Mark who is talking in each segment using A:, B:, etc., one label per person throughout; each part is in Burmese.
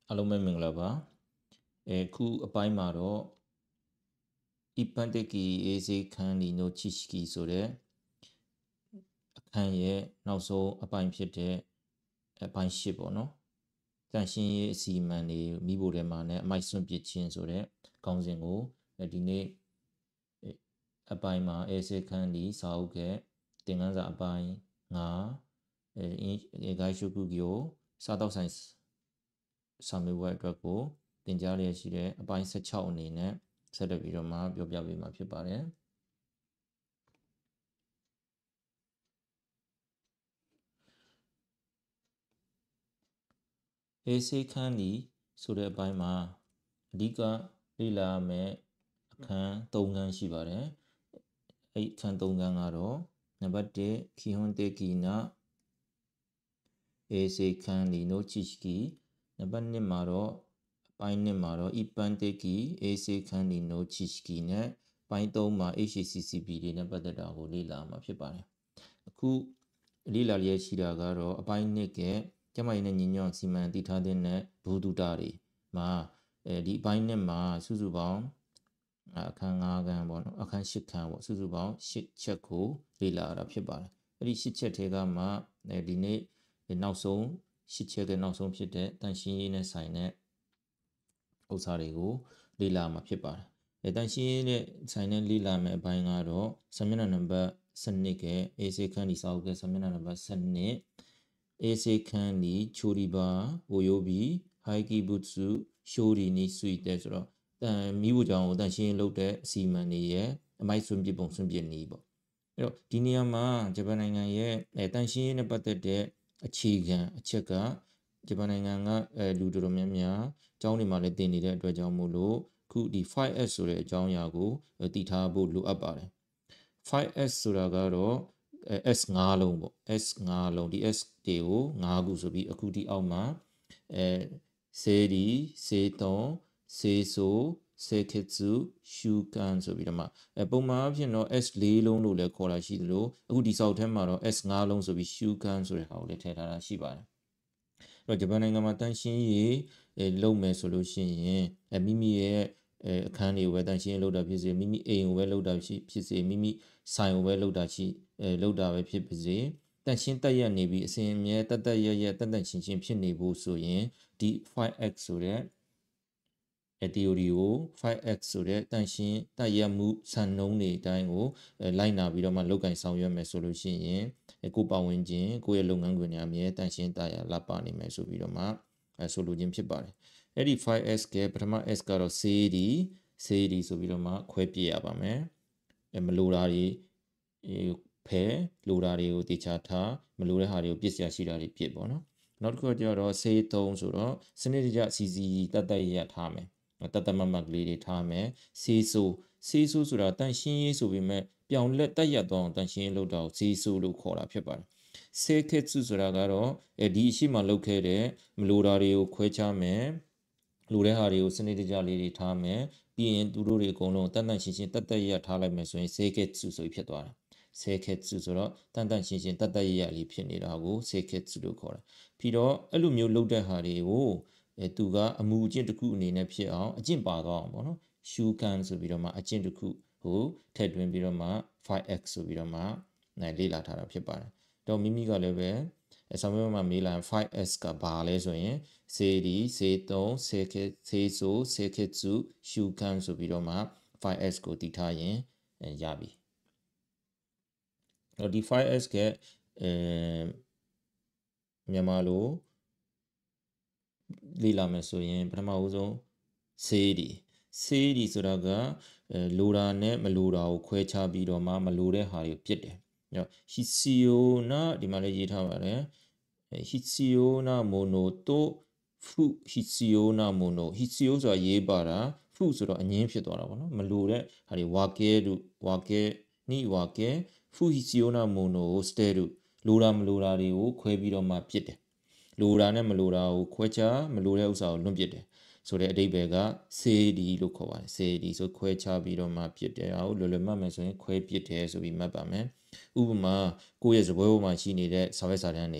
A: အားလုံးပဲမင်္ဂလာပါခုအပိုင်းမှာတော့ ipanteki ese kan ni no chishiki ဆိုတဲ့အခန်းရဲ့နောက်ဆုံးအပိုင်းဖြစ်တဲ့အပိုင်း၈ပေါ့နော်တန်ရှင်းရေးအစီအမံတွေမိဖို့ထဲမှာနဲ့အမိုက်စွန့်ပစ်ခြင်းဆိုတဲ့ခေါင်းစဉ်ကိုဒီနေ့အပိုင်းမှာ ese kan ni စာအုပ်ကသင်ခန်းစာအပိုင်း9ဂိုင်းရှုကုကိုစားတော့ဆိုင်စာမေးပွဲအတွက်ကိုသင်ကြားရရှိတဲ့အပိုင်း16အနေနဲ့ဆက်လက်ပြီးတော့မှပြောပြပေးမှာဖြစ်ပါတယ်အေးစေးခန်းဒီဆိုတဲ့အပိုင်းမှာအဓိကလေ့လာမယ့်အခန်း3ခန်းရှိပါတယ်အဲ့အခန်း3ခန်းကတော့နံပါတ်1ခီဟွန်တေကီနာအေးစေးခန်းဒီနိုချီရှ်ကီနံပါတ်2မှာတော့ပိုင်း1မှာတော့ ipanteki ese kan ni no chishiki နဲ့ပိုင်း3မှာ HACCP တွေနဲ့ပတ်သက်တာကိုလေ့လာမှာဖြစ်ပါတယ်အခုလေ့လာလျက်ရှိတာကတော့အပိုင်း1ကကျမကြီးနဲ့ညီညွတ်စီမံတည်ထားတဲ့ဘူဒုတာတွေမှာဒီအပိုင်း1မှာစုစုပေါင်းအခန်း5ခန်းပေါ့နော်အခန်း8ခန်းပေါ့စုစုပေါင်း8ချက်ကိုလေ့လာရတာဖြစ်ပါတယ်အဲ့ဒီ8ချက်ထဲကမှဒီနေ့နောက်ဆုံး8ချက်ကနောက်ဆုံးဖြစ်တဲ့တန်ရှင်းရေးနဲ့ဆိုင်တဲ့ဥစ္စာတွေကိုလေ့လာမှာဖြစ်ပါတယ်။တန်ရှင်းရေးနဲ့ဆိုင်တဲ့လေ့လာမယ့်အပိုင်းကတော့စာမျက်နှာနံပါတ်12ကအေးစေခန်းဒီစာအုပ်ကစာမျက်နှာနံပါတ်12အေးစေခန်းဒီချိုရီဘာဝိုယိုဘီဟိုင်ကီဘုစုရှိုရီနီဆွီတဲ့ဆိုတော့မိဖို့ကြောင့်တန်ရှင်းလုပ်တဲ့အစီအမံတွေရဲ့အမိုက်စွန့်ပစ်ပုံစွန့်ပစ်နည်းပေါ့။အဲ့တော့ဒီနေရာမှာဂျပန်နိုင်ငံရဲ့တန်ရှင်းရေးနဲ့ပတ်သက်တဲ့အခြေခံအချက်ကဂျပန်နိုင်ငံကလူတော်တော်များများအကြောင်းတွေမှာလည်းတင်နေတဲ့အတွက်ကြောင့်မို့လို့ခုဒီ 5S ဆိုတဲ့အကြောင်းအရာကိုတည်ထားဖို့လိုအပ်ပါတယ် 5S ဆိုတာကတော့ S 5လုံးပေါ့ S 5လုံးဒီ S တွေကို5ခုဆိုပြီးအခုဒီအောက်မှာစေဒီစေတုံစေဆိုစေခေတစုရှူကန်ဆိုပြီးတော့မှပုံမှန်အဖြစ်တော့ S 4လုံးလို့လည်းခေါ်တာရှိသလိုအခုဒီစာအုပ်ထဲမှာတော့ S 5လုံးဆိုပြီးရှူကန်ဆိုတဲ့ဟာကိုလည်းထည့်ထားတာရှိပါတယ်အဲ့တော့ဂျပန်နိုင်ငံမှာတန်ရှင်းရေးလုပ်မယ်ဆိုလို့ရှိရင်မိမိရဲ့အခန်းတွေကိုပဲတန်ရှင်းလုပ်တာဖြစ်စေမိမိအိမ်ကိုပဲလုပ်တာဖြစ်စေမိမိဆိုင်ကိုပဲလုပ်တာပဲဖြစ်ပါစေတန်ရှင်းတက်ရက်နေပြီးအစဉ်အမြဲတက်ရှင်းဖြစ်နေဖို့ဆိုရင်ဒီ 5x ဆိုတဲ့theory ကို 5x ဆိုတဲ့တန်ရှင်းတက်ရက်မှုစံနှုန်းတွေအတိုင်းကိုလိုက်နာပြီးတော့မှလုပ်ကင်ဆောင်ရွက်မယ်ဆိုလို့ရှိရင်ကိုပတ်ဝန်းကျင်ကိုရဲ့လုပ်ငန်းခွင်တွေအမြဲတန်ရှင်းတက်ရလာပါနေမယ်ဆိုပြီးတော့မှဆိုလိုခြင်းဖြစ်ပါတယ်အဲ့ဒီ 5S ကပထမ S ကတော့စေးဒီဆိုပြီးတော့မှခွဲပြရပါမယ်မလိုတာတွေဖယ်လိုတာတွေကိုတေချာထားမလိုတဲ့ဟာတွေကိုပြစ်စရာရှိတာတွေပြစ်ပေါ့နော်နောက်တစ်ခုကျတော့စေး3ဆိုတော့စနစ်တကျစီတတ်ရထားမယ်တတ်မတ်ကလေးတွေထားမယ်စေးဆိုဆိုတာတန်ရှင်းရေးဆိုပေမဲ့ပြောင်းလက်တက်ရတော့တန်ရှင်းရေးလုပ်တာကိုစေးဆိုလို့ခေါ်တာဖြစ်ပါတယ်စေခေစုဆိုတာကတော့ဒီအရှိမှလုပ်ခဲ့တဲ့မလိုတာတွေကိုခွဲခြားမယ်လိုတဲ့ဟာတွေကိုစနစ်တကျလေးတွေထားမယ်ပြီးရင်သူတို့တွေအကုန်လုံးတန်ရှင်းတက်ရထားလိုက်မယ်ဆိုရင်စေခေစုဆိုပြီးဖြစ်သွားတယ်စေခေစုဆိုတော့တန်ရှင်းတက်ရလေးဖြစ်နေတာကိုစေခေစုလို့ခေါ်တယ်ပြီးတော့အဲ့လိုမျိုးလုပ်တဲ့ဟာတွေကိုသူကအမူအကျင့်တစ်ခုအနေနဲ့ဖြစ်အောင်အကျင့်ပါသွားအောင်ပေါ့နော်ရှူကန်ဆိုပြီးတော့မှအကျင့်တစ်ခုကိုထည့်သွင်းပြီးတော့မှ 5x ဆိုပြီးတော့မှလေ့လာထားတာဖြစ်ပါတယ်တော့မိမိကလည်းပဲဆောင်းမှာမေးလာ 5S ကဘာလဲဆိုရင်စေဒီစေတုံစေခေစေဆိုစေခေစုရှူကန်ဆိုပြီးတော့မှ 5S ကိုတည်ထားရင်ရပြီတော့ဒီ 5S ကမြန်မာလိုလေ့လာမယ်ဆိုရင်ပထမဦးဆုံးစေဒီဆိုတာကလိုတာနဲ့မလိုတာကိုခွဲခြားပြီးတော့မှမလိုတဲ့ဟာတွေကိုပြစ်တယ်ဟီစီယိုနာဒီမှာလည်းရေးထားပါတယ်ဟီစီယိုနာမိုနိုတိုဖူဟီစီယိုနာမိုနိုဟီစီယိုဆိုတာရေးပါတာဖူဆိုတော့အငင်းဖြစ်သွားတာပေါ့နော်မလိုတဲ့ဟာတွေဝါကဲနီဝါကဲဖူဟီစီယိုနာမိုနိုစတဲတို့လိုတာမလိုတာတွေကိုခွဲပြီးတော့မှပြစ်တယ်လိုတာနဲ့မလိုတာကိုခွဲခြားမလိုတဲ့ဥစ္စာကိုလွန့်ပစ်တယ်ဆိုတဲ့အဓိပ္ပာယ်ကစေဒီလို့ခေါ်ပါတယ်စေဒီဆိုခွဲခြားပြီးတော့မှပြစ်တယ်အားလွယ်လွယ်မှတ်မယ်ဆိုရင်ခွဲပြစ်တယ်ဆိုပြီးမှတ်ပါမယ်ဥပမာကိုယ့်ရဲ့စပွဲပေါ်မှာရှိနေတဲ့စာရွက်စာတမ်းတွေ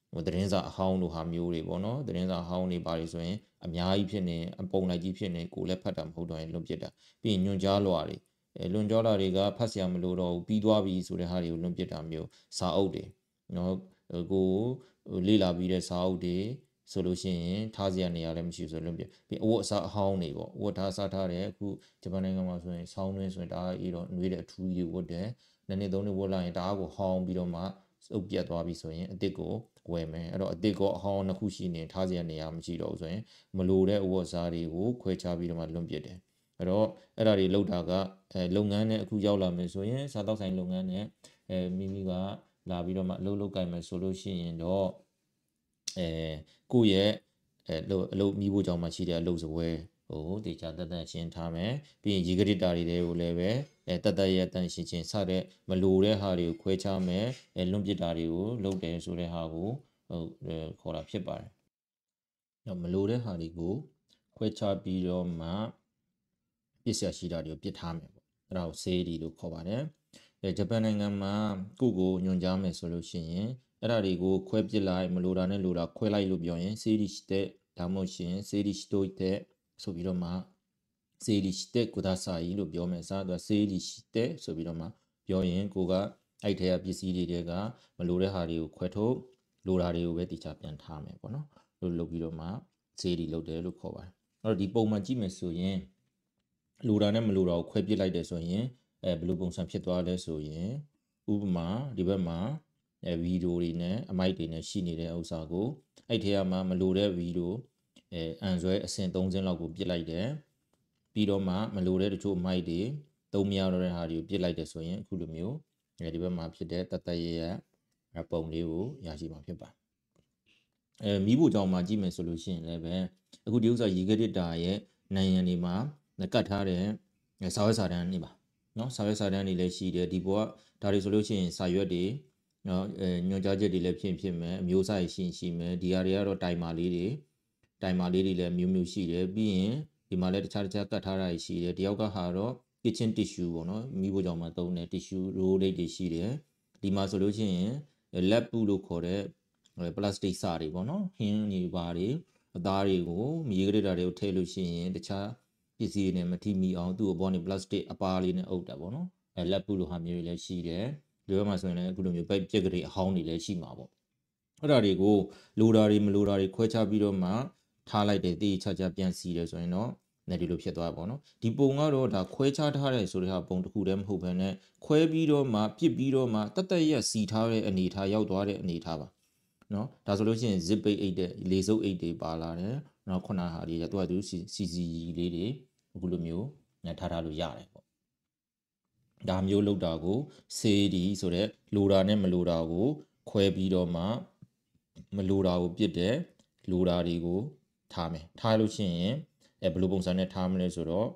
A: သတင်းစာအဟောင်းတို့ဟာမျိုးတွေပေါ့နော်သတင်းစာအဟောင်းတွေပါလို့ဆိုရင်အများကြီးဖြစ်နေအပုံလိုက်ကြီးဖြစ်နေကိုလည်းဖတ်တာမဟုတ်တော့ရင်လွန်ပြစ်တာပြီးရင်ညွန်ကြားလွှာတွေလွန်ကြားလွှာတွေကဖတ်စရာမလိုတော့ဘူးပြီးသွားပြီဆိုတဲ့ဟာတွေကိုလွန်ပြစ်တာမျိုးစာအုပ်တွေနော်ကိုလေ့လာပြီးတဲ့စာအုပ်တွေဆိုလို့ရှိရင်ထားစရာနေရာလည်းမရှိဘူးဆိုလွန်ပြပြီးအဝတ်အစားအဟောင်းတွေပေါ့အဝတ်ထားစားထားတယ်အခုဂျပန်နိုင်ငံမှာဆိုရင်ဆောင်းတွင်းဆိုရင်ဒါအေးတော့နှွေးတဲ့အထူးကြီးတွေဝတ်တယ်နှစ်နှစ်သုံးနှစ်ဝတ်လိုက်ရင်ဒါကိုဟောင်းပြီးတော့မှစုပ်ပြတ်သွားပြီဆိုရင်အစ်စ်ကိုဝယ်မယ်အဲ့တော့အစ်စ်ကိုအဟောင်းနှစ်ခုရှိနေထားစရာနေရာမရှိတော့ဘူးဆိုရင်မလိုတဲ့အဝတ်အစားတွေကိုခွဲခြားပြီးတော့မှလွန်ပြစ်တယ်အဲ့တော့အဲ့ဒါတွေလောက်တာကလုပ်ငန်းနဲ့အခုရောက်လာမယ်ဆိုရင်စားတောက်ဆိုင်လုပ်ငန်းနဲ့မိမိကလာပြီးတော့မှအလုပ်လုပ်ကိုင်မယ်ဆိုလို့ရှိရင်တော့ကိုယ့်ရဲ့အလုပ်မိဖို့ကြောင့်မှရှိတဲ့အလုပ်စပွဲဟိုတေချာတက်တက်ရှင်းထားမယ်ပြီးရင်ရေကရစ်တာတွေတွေကိုလည်းပဲတက်တက်ရတန်ရှင်းချင်းစတဲ့မလိုတဲ့ဟာတွေကိုခွဲခြားမယ်လွန်ပစ်တာတွေကိုလုပ်တယ်ဆိုတဲ့ဟာကိုခေါ်တာဖြစ်ပါတယ်မလိုတဲ့ဟာတွေကိုခွဲခြားပြီးတော့မှပစ္စယရှိတာတွေကိုပစ်ထားမယ်ပေါ့အဲ့ဒါကိုစေးဒီလို့ခေါ်ပါတယ်ဂျပန်နိုင်ငံမှာကိုညွန်ကြားမယ်ဆိုလို့ရှိရင်အဲ့ဒါတွေကိုခွဲပစ်လိုက်မလိုတာနဲ့လိုတာခွဲလိုက်လို့ပြောရင်စေးဒီရှိတဲ့ဒါမှမဟုတ်ရှင်စေးဒီရှိတော့တဲ့ဆိုပြီးတော့မှစေးဒီရှိတဲ့ကိုဒါဆိုင်လို့ပြောမယ်စားတော့စေးဒီရှိတဲ့ဆိုပြီးတော့မှပြောရင်ကိုကအဲ့ထဲကပစ္စည်းတွေကမလိုတဲ့ဟာတွေကိုခွဲထုတ်လိုတာတွေကိုပဲတိကျပြန်ထားမယ်ပေါ့နော်လို့လုပ်ပြီးတော့မှစေးဒီလုပ်တယ်လို့ခေါ်ပါတယ်အဲ့တော့ဒီပုံမှန်ကြည့်မယ်ဆိုရင်လိုတာနဲ့မလိုတာကိုခွဲပစ်လိုက်တယ်ဆိုရင်ဘယ်လိုပုံစံဖြစ်သွားလဲဆိုရင်ဥပမာဒီဘက်မှာဗီဒီယိုတွေနဲ့အမိုက်တွေနဲ့ရှိနေတဲ့ဥစ္စာကိုအဲ့ထဲမှာမလိုတဲ့ဗီဒီယိုအန်ဆွဲအဆင့်3ဆင့်လောက်ကိုပြစ်လိုက်တယ်ပြီးတော့မှမလိုတဲ့တချို့မိုက်တွေသုံးမရတော့တဲ့ဟာတွေကိုပြစ်လိုက်တယ်ဆိုရင်အခုလိုမျိုးဒီဘက်မှာဖြစ်တဲ့တတ်တရပုံလေးကိုရရှိမှာဖြစ်ပါမိဖို့ကြောင့်မှကြည့်မယ်ဆိုလို့ရှိရင်လည်းပဲအခုဒီဥစ္စာရေကရစ်တာရဲ့နိုင်ငံတွေမှာကတ်ထားတဲ့စာရွက်စာတမ်းတွေပါနော်စာရွက်စာတမ်းတွေလည်းရှိတယ်ဒီဘောကဒါတွေဆိုလို့ရှိရင်စာရွက်တွေနော်ညွှန်ကြားချက်တွေလည်းဖြစ်မယ်အမျိုးအစားရှိမယ်ဒီဟာတွေကတော့တိုင်မာလေးတွေလည်းမျိုးရှိတယ်ပြီးရင်ဒီမှာလည်းတခြားကတ်ထားတာရှိတယ်တယောက်ကဟာတော့ kitchen tissue ပေါ့နော်မိဖို့ကြောင့်မှသုံးတယ် tissue roll လေးတွေရှိတယ်ဒီမှာဆိုလို့ရှိရင် lab လို့ခေါ်တဲ့ပလတ်စတစ်စာတွေပေါ့နော်ဟင်းတွေပါတွေအသားတွေကိုမြေကရစ်တာတွေကိုထည့်လို့ရှိရင်တခြားပစ္စည်းတွေနဲ့မထိမိအောင်သူ့အပေါ်နေပလတ်စတစ်အပါလေးနဲ့အုပ်တာပေါ့နော်လက်ပူလိုဟာမျိုးတွေလည်းရှိတယ်ဒီဘက်မှာဆိုရင်လည်းအခုလိုမျိုးပြက်ကလေးအဟောင်းတွေလည်းရှိမှာပေါ့အဲ့ဒါတွေကိုလိုတာတွေမလိုတာတွေခွဲခြားပြီးတော့မှထားလိုက်တယ်တေးချာချာပြန်စီတယ်ဆိုရင်တော့ဒီလိုဖြစ်သွားပါတော့ဒီပုံကတော့ဒါခွဲခြားထားတယ်ဆိုတဲ့ဟာပုံတစ်ခုတည်းမဟုတ်ဘဲနဲ့ခွဲပြီးတော့မှပြစ်ပြီးတော့မှတတ်ရက်စီထားတဲ့အနေထားရောက်သွားတဲ့အနေထားပါနော်ဒါဆိုလို့ရှိရင် zip ပိတ်အိတ်တဲ့လေစုပ်အိတ်တွေပါလာတယ်နော်ခုနဟာတွေသူကစီလေးတွေအခုလိုမျိုးထားလို့ရတယ်ပေါ့ဒါမျိုးလောက်တာကိုစေးဒီဆိုတဲ့လိုတာနဲ့မလိုတာကိုခွဲပြီးတော့မှမလိုတာကိုပြစ်တယ်လိုတာတွေကိုထားမယ်ထားလို့ရှိရင်ဘယ်လိုပုံစံနဲ့ထားမလဲဆိုတော့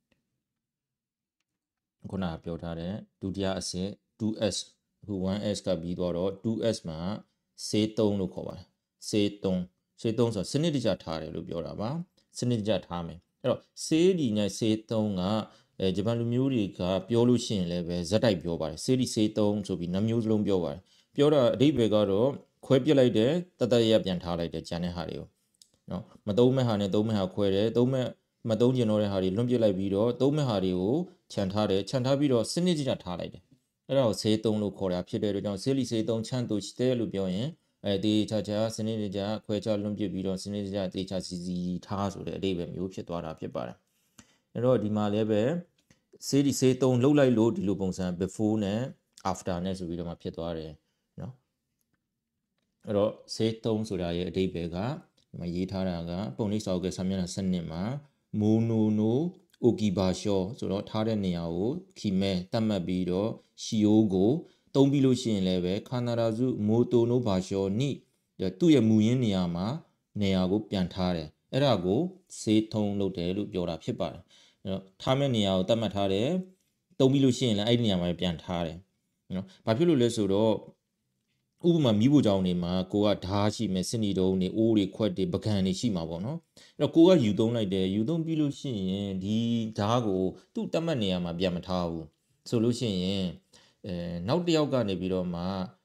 A: ခုနကပြောထားတဲ့ဒုတိယအဆင့် 2S အခု 1S ကပြီးတော့ 2S မှာစေး3လို့ခေါ်ပါတယ်စေး3ဆိုစနစ်တကျထားတယ်လို့ပြောတာပါစနစ်တကျထားမယ်အဲ့တော့စေးဒီနဲ့စေး3ကဂျပန်လူမျိုးတွေကပြောလို့ရှိရင်လည်းပဲဇက်တိုက်ပြောပါတယ်စေးဒီစေး3ဆိုပြီးနှမျိုးစလုံးပြောပါတယ်ပြောတာအဓိပ္ပာယ်ကတော့ခွဲပြစ်လိုက်တယ်တတ်ရပြန်ထားလိုက်တယ်ဂျန်တဲ့ဟာတွေကိုနော်မသုံးမဲ့ဟာနဲ့သုံးမဲ့ဟာခွဲတယ်သုံးမဲ့မသုံးကျင်တော့တဲ့ဟာတွေလွန့်ပြစ်လိုက်ပြီးတော့သုံးမဲ့ဟာတွေကိုခြံထားတယ်ခြံထားပြီးတော့စနစ်တကျထားလိုက်တယ်အဲ့ဒါကိုစေး3လို့ခေါ်တာဖြစ်တဲ့အတွက်ကြောင့်စေးလီစေး3ခြံတူရှိတယ်လို့ပြောရင်တေချာချာစနစ်တကျခွဲခြားလွန့်ပြစ်ပြီးတော့စနစ်တကျတေချာစီထားဆိုတဲ့အဓိပ္ပာယ်မျိုးဖြစ်သွားတာဖြစ်ပါတယ်အဲ့တော့ဒီမှာလည်းပဲစေး3လှုပ်လိုက်လို့ဒီလိုပုံစံ before နဲ့ after နဲ့ဆိုပြီးတော့မှဖြစ်သွားတယ်နော်အဲ့တော့စေး3ဆိုတာရဲ့အဓိပ္ပာယ်ကဒီမှာရေးထားတာကပုံလေးစာအုပ်ကစာမျက်နှာ7မှာမိုနိုနိုအိုကီဘာရှောဆိုတော့ထားတဲ့နေရာကိုခီမဲတတ်မှတ်ပြီးတော့ရှီယိုကိုသုံးပြီးလို့ရှိရင်လည်းပဲခန္ဓာရာစုမိုတိုနိုဘာရှောနိသူ့ရဲ့မူရင်းနေရာမှာနေရာကိုပြန်ထားတယ်အဲ့ဒါကိုစေးထုံလုပ်တယ်လို့ပြောတာဖြစ်ပါတယ်အဲ့တော့ထားမဲ့နေရာကိုတတ်မှတ်ထားတယ်သုံးပြီးလို့ရှိရင်လည်းအဲ့ဒီနေရာမှာပြန်ထားတယ်နော်ဘာဖြစ်လို့လဲဆိုတော့ဥပမာမိဖို့ကြောင့်နေမှာကိုကဓားရှိမယ်စနီတုံးနေအိုးတွေခွက်တွေပကံတွေရှိမှာပေါ့နော်အဲ့တော့ကိုကယူသုံးလိုက်တယ်ယူသုံးပြီးလို့ရှိရင်ဒီဓားကိုသူ့တတ်မှတ်နေရာမှာပြန်မထားဘူးဆိုလို့ရှိရင်နောက်တစ်ယောက်ကနေပြီးတော့မှ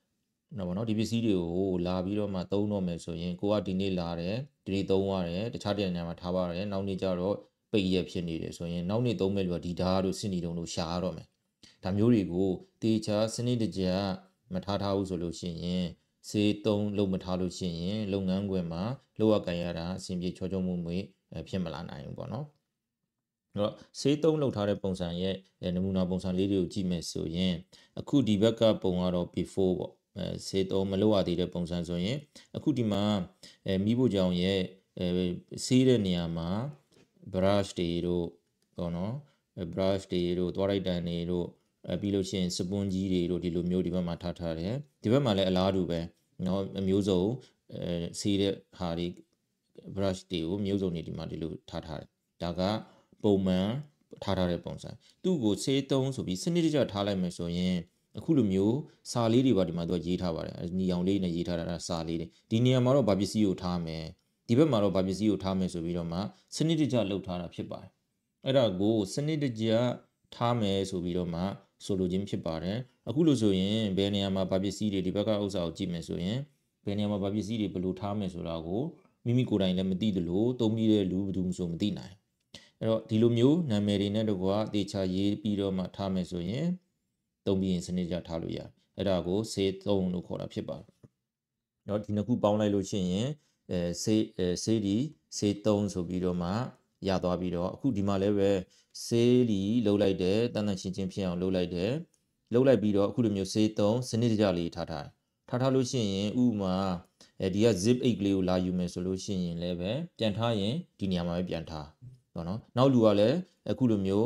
A: နော်ဗောနော်ဒီပစ္စည်းတွေကိုလာပြီးတော့မှသုံးတော့မယ်ဆိုရင်ကိုကဒီနေ့လာတယ်ဒီနေ့သုံးရတယ်တခြားတဲ့နေရာမှာထားပါတယ်နောက်နေ့ကျတော့ပိတ်ရက်ဖြစ်နေတယ်ဆိုရင်နောက်နေ့သုံးမဲ့လူကဒီဓာတ်တို့စစ်နေတုံတို့ရှာရတော့မယ်ဒါမျိုးတွေကိုတေချာစနစ်တကျမထားဘူးဆိုလို့ရှိရင်စေးသုံးလုံးမထားလို့ရှိရင်လုပ်ငန်းခွင်မှာလောက်ရကန်ရတာအဆင်ပြေချောချောမွေ့မွေ့ဖြစ်မလာနိုင်ဘူးပေါ့နော်အဲ့တော့စေးသုံးလောက်ထားတဲ့ပုံစံရဲ့နမူနာပုံစံလေးတွေကိုကြည့်မယ်ဆိုရင်အခုဒီဘက်ကပုံကတော့ before ပေါ့စေးသုံးမလောက်ရသေးတဲ့ပုံစံဆိုရင်အခုဒီမှာမိဖို့ကြောင့်ရဲ့စေးတဲ့နေရာမှာ brush တွေတို့ပေါ့နော် brush တွေတို့သွားလိုက်တန်တွေတို့ပြီးလို့ရှိရင်စပွန်ကြီးတွေတို့ဒီလိုမျိုးဒီဘက်မှာထားတယ်ဒီဘက်မှာလည်းအလားတူပဲเนาะအမျိုးစုံစေးတဲ့ဟာတွေ brush တွေကိုမျိုးစုံတွေဒီမှာဒီလိုထားတယ်ဒါကပုံမှန်ထားတဲ့ပုံစံသူ့ကိုစေးသုံးဆိုပြီးစနစ်တကျထားလိုက်မယ်ဆိုရင်အခုလိုမျိုးစာလေးတွေပါဒီမှာသူကရေးထားပါတယ်ညီအောင်လေးနဲ့ရေးထားတာစာလေးတွေဒီနေရာမှာတော့ဗာပစ္စည်းကိုထားမယ်ဒီဘက်မှာတော့ဗာပစ္စည်းကိုထားမယ်ဆိုပြီးတော့မှစနစ်တကျလုပ်ထားတာဖြစ်ပါတယ်အဲ့ဒါကိုစနစ်တကျထားမယ်ဆိုပြီးတော့မှဆိုလိုခြင်းဖြစ်ပါတယ်အခုလို့ဆိုရင်ဘယ်နေရာမှာဗာပစ္စည်းတွေဒီဘက်ကဥစ္စာကိုကြည့်မယ်ဆိုရင်ဘယ်နေရာမှာဗာပစ္စည်းတွေဘယ်လိုထားမယ်ဆိုတာကိုမိမိကိုယ်တိုင်လည်းမသိသလိုသုံးပြီးတဲ့လူဘယ်သူမှမသိနိုင်အဲ့တော့ဒီလိုမျိုးနာမည်တွေနဲ့တကွာတေချာရေးပြီးတော့မှထားမယ်ဆိုရင်သုံးပြီးရင်စနစ်ကြထားလို့ရတယ်အဲ့ဒါကိုစေးသုံးလို့ခေါ်တာဖြစ်ပါတယ်เนาะဒီနှစ်ခုပေါင်းလိုက်လို့ရှိရင်စေးဒီစေးသုံးဆိုပြီးတော့မှရသွားပြီးတော့အခုဒီမှာလည်းပဲစေးဒီလှုပ်လိုက်တယ်တန်တန်ရှင်းချင်းဖြစ်အောင်လှုပ်လိုက်တယ်လှုပ်လိုက်ပြီးတော့အခုလိုမျိုးစေးသုံးစနစ်တကျလေးထားလို့ရှိရင်ဥမာဒီက zip 8ကလေးကိုလာယူမယ်ဆိုလို့ရှိရင်လည်းပဲပြန်ထားရင်ဒီနေရာမှာပဲပြန်ထားပေါ့နော်နောက်လူကလည်းအခုလိုမျိုး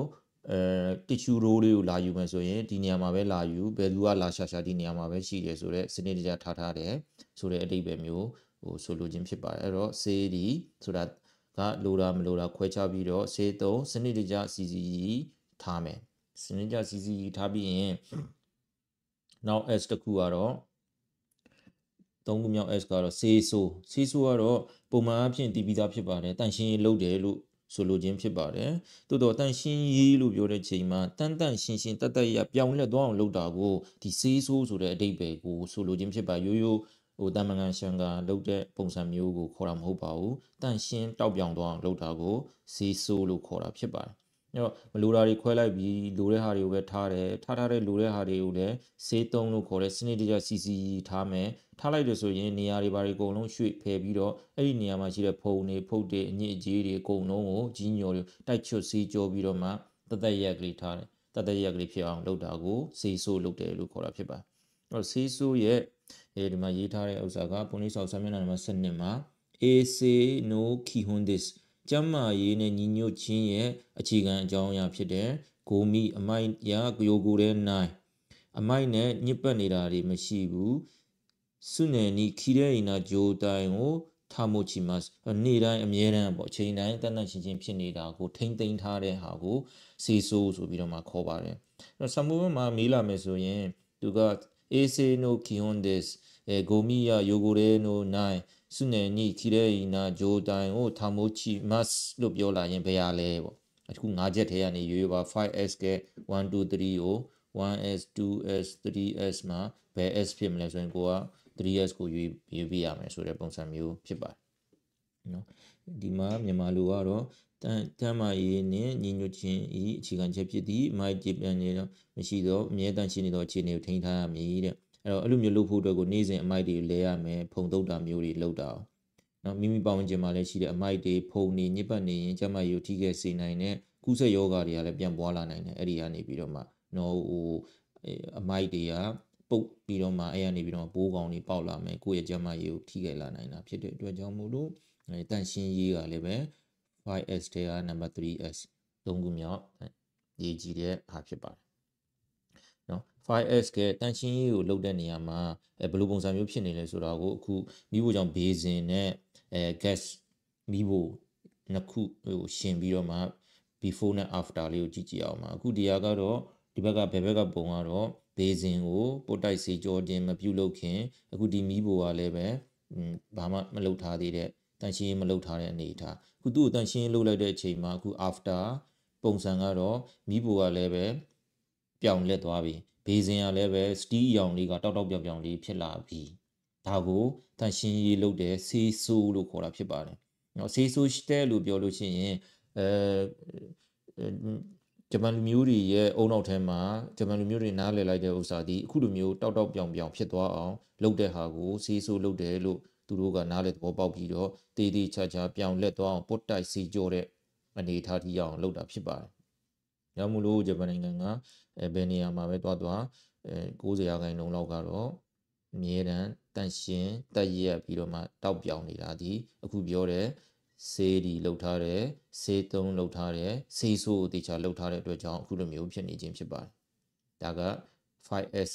A: tissue roll လေးကိုလာယူမယ်ဆိုရင်ဒီနေရာမှာပဲလာယူဘယ်သူကလာရှာဒီနေရာမှာပဲရှိတယ်ဆိုတော့စနစ်တကျထားတယ်ဆိုတဲ့အတိတ်ပဲမျိုးဆိုလိုခြင်းဖြစ်ပါတယ်အဲ့တော့စေးဒီဆိုတာကလိုတာမလိုတာခွဲခြားပြီးတော့စေးသုံးစနစ်တကျစီစီထားမယ်စနစ်တကျစီစီထားပြီးရင်နောက် s တခုကတော့သုံးခုမြောက် s ကတော့စေးဆိုးကတော့ပုံမှန်အဖြစ်တည်ပြီးသားဖြစ်ပါတယ်တန့်ရှင်းရေးလုပ်တယ်လို့ဆိုလိုခြင်းဖြစ်ပါတယ်သို့တော့တန့်ရှင်းရေးလို့ပြောတဲ့ချိန်မှာတန့်ရှင်းတတ်ရပြောင်းလဲသွားအောင်လုပ်တာကိုဒီစေးဆိုးဆိုတဲ့အဓိပ္ပာယ်ကိုဆိုလိုခြင်းဖြစ်ပါရိုးတမန်ကန်ရှန်ကလုပ်တဲ့ပုံစံမျိုးကိုခေါ်တာမဟုတ်ပါဘူးတန့်ရှင်းတောက်ပြောင်သွားအောင်လုပ်တာကိုစေးဆိုးလို့ခေါ်တာဖြစ်ပါတယ်အဲ့တော့မလိုတာတွေခွဲလိုက်ပြီးလိုတဲ့ဟာတွေကိုပဲထားတယ်ထားတဲ့လိုတဲ့ဟာတွေကိုလည်းစေးသုံးလို့ခေါ်တဲ့စနစ်တကျစီစီထားမယ်ထားလိုက်လို့ဆိုရင်နေရာတွေဘာတွေအကုန်လုံးရွှေ့ဖယ်ပြီးတော့အဲ့ဒီနေရာမှာရှိတဲ့ဖုံတွေဖုတ်တွေအညစ်အကြေးတွေအကုန်လုံးကိုကြီးညိုတွေတိုက်ချွတ်စေးကြောပြီးတော့မှတရက်ကလေးထားတယ်တရက်ကလေးဖြစ်အောင်လုပ်တာကိုစေးဆိုးလုပ်တယ်လို့ခေါ်တာဖြစ်ပါတယ်အဲ့တော့စေးဆိုးရဲ့ဒီမှာရေးထားတဲ့ဥစ္စာကပုံလေးဆောက်ဆမ်းမျက်နှာနံပါတ်7မှာ ase no kihundis ကျမ်းမာရေးနဲ့ညီညွတ်ခြင်းရဲ့အခြေခံအကြောင်းအရာဖြစ်တဲ့ဂိုမီအမိုက်ရကိုတဲ့နိုင်အမိုက်နဲ့ညစ်ပတ်နေတာတွေမရှိဘူးစုနယ်နီခီရဲအီနာဂျိုတိုင်ကိုထားမိုချီမတ်နေ့တိုင်းအမြဲတမ်းပေါ့ချိန်တိုင်းတန်ရှင်းဖြစ်နေတာကိုထိမ့်သိမ်းထားတဲ့ဟာကိုစေးဆိုးဆိုပြီးတော့မှခေါ်ပါတယ်အဲ့တော့ဆမ်မူမှာမေးလာမယ်ဆိုရင်သူက ase no kihondes ဂိုမီယာယိုကိုရဲနိုနိုင်စုနယ်နီခီရဲအီနာဂျိုတိုင်ကိုထားမိုချီမတ်လို့ပြောလာရင်ဘယ်ရလဲပေါ့အခု၅ချက်ထဲကနေရွေးပါ 5s က1 2 3ကို 1s 2s 3s မှာဘယ် s ဖြစ်မလဲဆိုရင်ကိုက 3s ကိုရွေးပြရမယ်ဆိုတဲ့ပုံစံမျိုးဖြစ်ပါတယ်နော်ဒီမှာမြန်မာလိုကတော့တမ်းမာရေးနဲ့ညီညွတ်ခြင်းဤအခြေခံချက်ဖြစ်သည်မိုက်ဂျစ်ပြန်နေတော့မရှိတော့အမြဲတမ်းရှိနေသောအခြေအနေကိုထိန်းထားရမည်တဲ့အဲ့လိုမျိုးလုပ်ဖို့အတွက်ကိုနေ့စဉ်အမိုက်တွေလဲရမယ်ဖုံတုတ်တာမျိုးတွေလုပ်တာနော်မိမိပတ်ဝန်းကျင်မှာလည်းရှိတဲ့အမိုက်တွေဖုံနေညစ်ပတ်နေရင်ကျမကြီးကိုထိခဲ့စေနိုင်တဲ့ကုသယောဂတွေကလည်းပြန်ပွားလာနိုင်တယ်အဲ့ဒီကနေပြီးတော့မှနော်အမိုက်တွေကပုတ်ပြီးတော့မှအဲ့ကနေပြီးတော့ပိုးကောင်တွေပေါက်လာမယ်ကိုယ့်ရဲ့ကျမကြီးကိုထိခဲ့လာနိုင်တာဖြစ်တဲ့အတွက်ကြောင့်မို့လို့တန့်ရှင်းရေးကလည်းပဲ 5s တဲက number 3s သုံးခုမြောက်ရေးကြည့်တဲ့ဟာဖြစ်ပါတယ်နော် 5s ကတန့်ရှင်းရေးကိုလုပ်တဲ့နေရာမှာဘယ်လိုပုံစံမျိုးဖြစ်နေလဲဆိုတာကိုအခုမိဖို့ကြောင့်ဘေးစင်နဲ့gas မိဖို့နှစ်ခုရှင်ပြီးတော့မှ before နဲ့ after လေးကိုကြည့်အောင်ပါအခုဒီဟာကတော့ဒီဘက်ကဘယ်ဘက်ကပုံကတော့ဘေးစင်ကိုပို့တိုက်စေကြောခြင်းမပြုလုပ်ခင်အခုဒီမိဖို့ကလည်းပဲဘာမှမလုပ်ထားသေးတဲ့တန့်ရှင်းမလုပ်ထားတဲ့အနေအထားအခုသူ့ကိုတန့်ရှင်းလုပ်လိုက်တဲ့အချိန်မှာအခု after ပုံစံကတော့မိဖို့ကလည်းပဲပြောင်းလဲသွားပြီဘေးစင်ရလည်းပဲစတီးအရောင်လေးကတောက်တောက်ပြောင်ပြောင်လေးဖြစ်လာပြီးဒါကိုတန့်ရှင်းရေးလုပ်တဲ့ဆေးဆိုးလို့ခေါ်တာဖြစ်ပါတယ်နော်ဆေးဆိုးတဲ့လို့ပြောလို့ရှိရင်ဂျပန်လူမျိုးတွေရဲ့အုံနောက်ထဲမှာဂျပန်လူမျိုးတွေနားလည်လိုက်တဲ့ဥစ္စာဒီအခုလိုမျိုးတောက်တောက်ပြောင်ပြောင်ဖြစ်သွားအောင်လုပ်တဲ့ဟာကိုဆေးဆိုးလုပ်တယ်လို့သူတို့ကနားလည်သဘောပေါက်ပြီးတော့တေးသေးချာချာပြောင်လက်သွားအောင်ပုတ်တိုက်စီကြောတဲ့အနေထားထိအောင်လုပ်တာဖြစ်ပါတယ်။ရောမလို့ဂျပန်နိုင်ငံကဘယ်နေရာမှာပဲတွား90%လောက်ကတော့အမြဲတမ်းတန့်ရှင်းတက်ရက်ပြီးတော့မှတောက်ပြောင်နေတာဒီအခုပြောတဲ့ဆေးဒီလှုပ်ထားတယ်ဆေးသုံးလှုပ်ထားတယ်ဆေးဆိုးတေချာလှုပ်ထားတဲ့အတွက်ကြောင့်အခုလိုမျိုးဖြစ်နေခြင်းဖြစ်ပါတယ်ဒါက 5S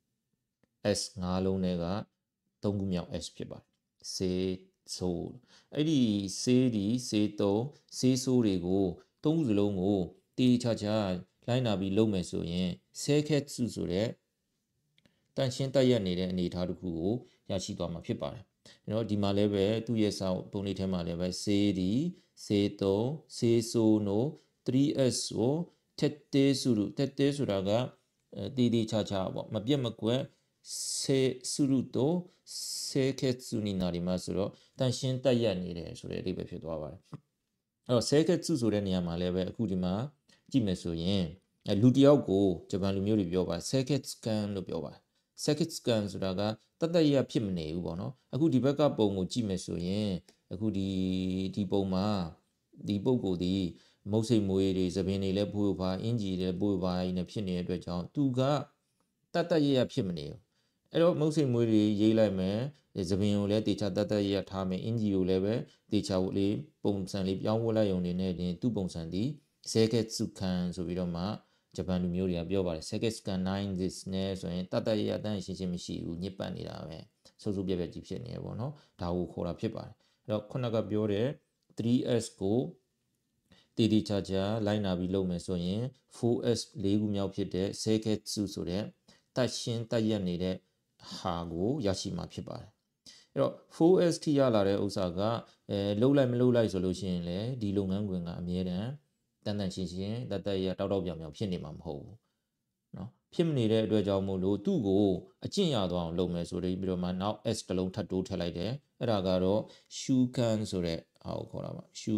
A: S 5လုံးနဲ့က3ခုမြောက် S ဖြစ်ပါတယ်ဆေးဆိုးအဲ့ဒီဆေးဒီဆေးသုံးဆေးဆိုးတွေကို3ခုစလုံးကိုတေချာချာလိုက်နာပြီးလုပ်မယ်ဆိုရင်ဆဲခက်စုဆိုတဲ့တန့်ရှင်းတက်ရက်နေတဲ့အနေအထားတစ်ခုကိုရရှိသွားမှာဖြစ်ပါတယ်။အဲ့တော့ဒီမှာလည်းပဲသူ့ရဲ့စာပုံလေးထဲမှာလည်းပဲဆေးဒီဆေးသုံးဆေးဆိုးနို 3S ကိုတက်တဲစုလို့တက်တဲဆိုတာကတီတီချာချာပေါ့မပြတ်မကွက်ဆေးစုလို့တော့ဆေးခက်စုနီနာဒီမှာဆိုတော့တန့်ရှင်းတက်ရက်နေတယ်ဆိုတဲ့အဓိပ္ပာယ်ဖြစ်သွားပါတယ်။အဲ့တော့ဆေးခက်စုဆိုတဲ့နေရာမှာလည်းပဲအခုဒီမှာကြည့်မယ်ဆိုရင်လူတယောက်ကိုဂျပန်လူမျိုးတွေပြောပါဆဲခက်စကန်လို့ပြောပါ second scan ဆိုတာကတတ်ရဖြစ်မနေဘူးပေါ့နော်အခုဒီဘက်ကပုံကိုကြည့်မယ်ဆိုရင်အခုဒီပုံမှာဒီပုံကိုဒီမုတ်စိတ်မွေးတွေသပင်တွေလည်းပိုးပါအင်ဂျီတွေပိုးပါနေဖြစ်နေတဲ့အတွက်ကြောင့်သူကတတ်ရဖြစ်မနေဘူးအဲ့တော့မုတ်စိတ်မွေးတွေရေးလိုက်မယ်သပင်ကိုလည်းတေချာတတ်ရထားမယ်အင်ဂျီကိုလည်းပဲတေချာလေးပုံစံလေးပြောင်းဝှက်လိုက်ရုံနဲ့တင်သူ့ပုံစံဒီ second scan ဆိုပြီးတော့မှဂျပန်လူမျိုးတွေကပြောပါတယ် second scan 9 this နဲ့ဆိုရင်တတ်ရအတန်းရှင်းရှင်းမရှိဘူးညစ်ပတ်နေတာပဲစိုးစိုးပြက်ပြက်ကြီးဖြစ်နေရပေါ့နော်ဒါကိုခေါ်တာဖြစ်ပါတယ်အဲ့တော့ခုနကပြောတဲ့ 3S ကိုတီတီချာချာလိုက်နာပြီးလုပ်မယ်ဆိုရင် 4S ၄ခုမြောက်ဖြစ်တဲ့ seiketsu ဆိုတဲ့တတ်ရှင်းတတ်ရက်နေတဲ့ဟာကိုရရှိမှာဖြစ်ပါတယ်အဲ့တော့ 4S ထိရလာတဲ့ဥစ္စာကလှုပ်လိုက်မလှုပ်လိုက်ဆိုလို့ရှိရင်လေဒီလုပ်ငန်းခွင်ကအမြဲတမ်းတန်တန်ရှင်းရှင်းတတ်တတ်ရတောက်တောက်ပြောင်ပြောင်ဖြစ်နေမှာမဟုတ်ဘူးเนาะဖြစ်မနေတဲ့အတွက်ကြောင့်မို့လို့သူ့ကိုအကျင့်ရသွားအောင်လုပ်မယ်ဆိုပြီးတော့မှနောက် S တစ်လုံးထပ်တိုးထည့်လိုက်တယ်အဲ့ဒါကတော့ shukan ဆိုတဲ့ဟာကိုခေါ်တာပါ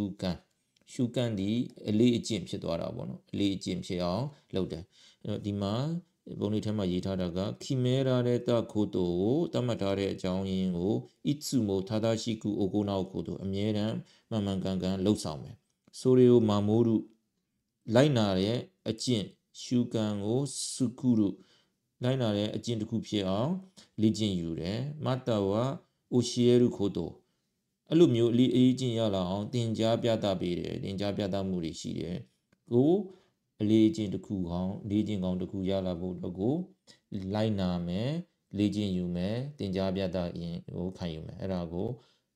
A: shukan ဒီအလေးအကျင့်ဖြစ်သွားတာပေါ့နော်အလေးအကျင့်ဖြစ်အောင်လုပ်တယ်အဲ့တော့ဒီမှာပုံလေးထဲမှာရေးထားတာကခိမဲရာတဲ့တခိုတိုကိုတတ်မှတ်ထားတဲ့အကြောင်းရင်းကို itsumo tadashiku okonao ကိုတို့အမြဲတမ်းမှန်မှန်ကန်ကန်လှုပ်ဆောင်မယ်ဆိုရီယိုမာမိုးရုလိုက်နာတဲ့အကျင့်ရှုကန်ကိုစုကုရုလိုက်နာတဲ့အကျင့်တစ်ခုဖြစ်အောင်လေ့ကျင့်ယူတယ်မတဝအိုရှီယေရုခိုတိုအဲ့လိုမျိုးအရေးကျင့်ရလာအောင်သင်ကြားပြသပေးတယ်သင်ကြားပြသမှုတွေရှိတယ်ကိုအလေးကျင့်တစ်ခုကောင်းလေ့ကျင့်ကောင်းတစ်ခုရလာဖို့အတွက်ကိုလိုက်နာမယ်လေ့ကျင့်ယူမယ်သင်ကြားပြသရင်ကိုခံယူမယ်အဲ့ဒါကို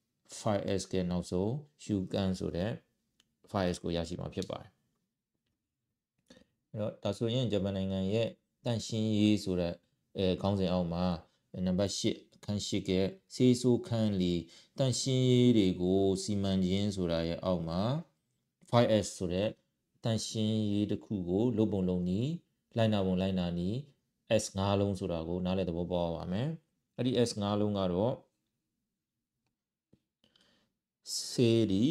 A: 5S ကနောက်ဆုံးရှုကန်ဆိုတဲ့ 5S ကိုရရှိမှာဖြစ်ပါတယ်အဲ့တော့ဒါဆိုရင်ဂျပန်နိုင်ငံရဲ့တန့်ရှင်းရေးဆိုတဲ့ခေါင်းစဉ်အောက်မှာနံပါတ်8အခန်း8ကဆေးဆိုးခန်းလီတန့်ရှင်းရေးတွေကိုစီမံခြင်းဆိုတာရဲ့အောက်မှာ 5S ဆိုတဲ့တန့်ရှင်းရေးတစ်ခုကိုလုပ်ပုံလုပ်နည်းလိုက်နာပုံလိုက်နာနည်း S 5လုံးဆိုတာကိုနားလည်သဘောပေါက်ပါမယ်အဲ့ဒီ S 5လုံးကတော့ဆေးဒီ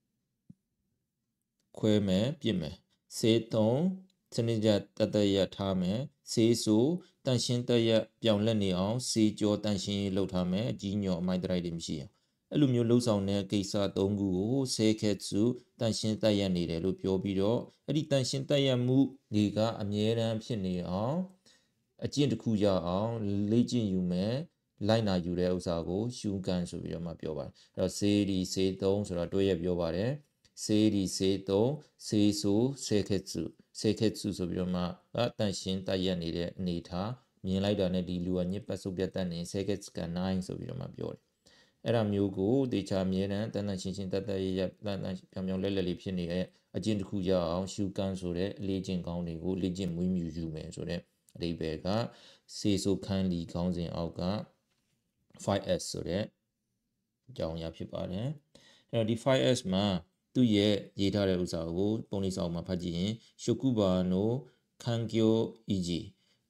A: ခွဲမယ်ပြစ်မယ်ဆေးသုံးစနစ်ကြတတ်ရထားမယ်ဆေးဆိုတန့်ရှင်းတတ်ရပြောင်းလဲနေအောင်ဆေးကြောတန့်ရှင်းလုပ်ထားမယ်အကြီးညော်အမိုက်တရိုက်တွေမရှိအောင်အဲ့လိုမျိုးလှုပ်ဆောင်တဲ့ကိစ္စ၃ခုကိုဆေးခက်စုတန့်ရှင်းတတ်ရနေတယ်လို့ပြောပြီးတော့အဲ့ဒီတန့်ရှင်းတတ်ရမှုတွေကအမြဲတမ်းဖြစ်နေအောင်အကျင့်တစ်ခုရအောင်လေ့ကျင့်ယူမယ်လိုက်နာယူတဲ့ဥစ္စာကိုရှုကန်ဆိုပြီးတော့မှပြောပါတယ်အဲ့တော့ဆေးဒီဆေးသုံးဆိုတော့တွဲရပြောပါတယ်ဆေးဒီဆေးသုံးဆေးဆိုဆေးခက်စုဆိုပြီးတော့မှတန့်ရှင်းတတ်ရနေတဲ့အနေထားမြင်လိုက်တာနဲ့ဒီလူကညစ်ပတ်စုပ်ပြတ်တတ်နေဆေးခက်စကန်9ဆိုပြီးတော့မှပြောတယ်အဲ့ဒါမျိုးကိုတေချာမြဲတမ်းတန်ရှင်းတတ်ရတန်ပြောင်ပြောင်လဲလဲလေးဖြစ်နေတဲ့အကျင့်တစ်ခုရအောင်ရှုကန်ဆိုတဲ့အလေးကျင့်ကောင်းတွေကိုလေ့ကျင့်မွေးမြူယူမယ်ဆိုတဲ့အဓိပ္ပာယ်ကဆေးဆိုခန်းလီခေါင်းစဉ်အောက်က 5S ဆိုတဲ့အကြောင်းအရာဖြစ်ပါတယ်အဲ့တော့ဒီ 5S မှာသူ့ရဲ့ရေးထားတဲ့ဥစ္စာကိုပုံလေးဆောင်မှာဖတ်ကြည့်ရင်ရှုကုဘာနိုခန်ကျိုအီဂျီ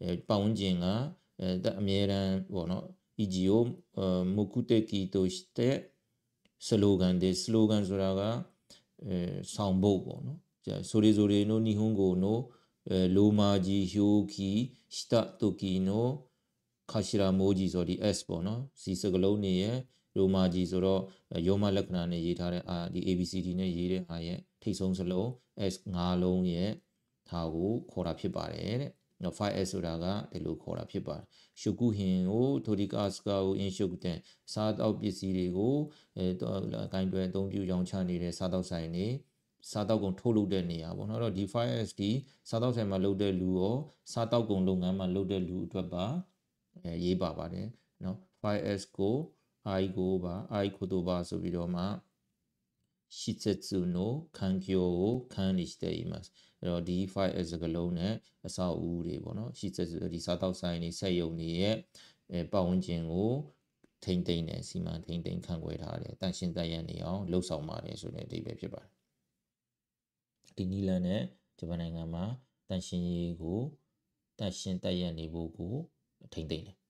A: ပတ်ဝန်းကျင်ကအမြဲတမ်းပေါ့နော် EGO မုကုတေကီတိုစတဲ့စလိုဂန်ဆိုတာကဆောင်ဘုတ်ပေါ့နော်ဆိုရီနိုနီဟွန်ကိုနိုလိုမာဂျီဟျိုကီစတာတိုကီနိုခါရှိရာမိုဂျီဆိုဒီ S ပေါ့နော်စီစကလုံးနေရဲ့ရိုမာဂျီဆိုတော့ယောမလက္ခဏာနဲ့ရေးထားတဲ့ဒီ ABCD နဲ့ရေးတဲ့အားရဲ့ထိတ်ဆုံးစလုံး S 5လုံးရဲ့ဒါကိုခေါ်တာဖြစ်ပါတယ်တဲ့နော် 5S ဆိုတာကဒီလိုခေါ်တာဖြစ်ပါတယ်ရှုကုဟင်ကိုထိုဒီကာစကာကိုအင်ရှုတဲ့စားတောက်ပစ္စည်းတွေကိုအကိုင်းတွဲအသုံးပြုကြောင်းချနေတဲ့စားတောက်ဆိုင်တွေစားတောက်ကုန်ထုတ်လုပ်တဲ့နေရာပေါ့နော်အဲ့တော့ဒီ 5SD စားတောက်ဆိုင်မှာလုပ်တဲ့လူရောစားတောက်ကုန်လုပ်ငန်းမှာလုပ်တဲ့လူအတွက်ပါရေးပါပါတယ်နော် 5S ကို I ကိုပါ I ကိုတော့ပါဆိုပြီးတော့မှ施設の環境を管理していますအဲ့တော့ဒီ 5S စကလုံးနဲ့အဆောက်အဦတွေပေါ့နော်施設ဒီစားတောက်ဆိုင်တွေစက်ရုံတွေရဲ့ပတ်ဝန်းကျင်ကိုထိမ့်သိမ်းတယ်စီမံထိမ့်သိမ်းခံွယ်ထားတယ်တန်ရှင်းတန်ရနေအောင်လှုပ်ဆောင်ပါတယ်ဆိုတဲ့အဓိပ္ပာယ်ဖြစ်ပါတယ်ဒီနီလန်နဲ့ဂျပန်နိုင်ငံမှာတန်ရှင်းရေးကိုတန်ရှင်းတန်ရနေဖို့ကိုထိမ့်သိမ်းတယ်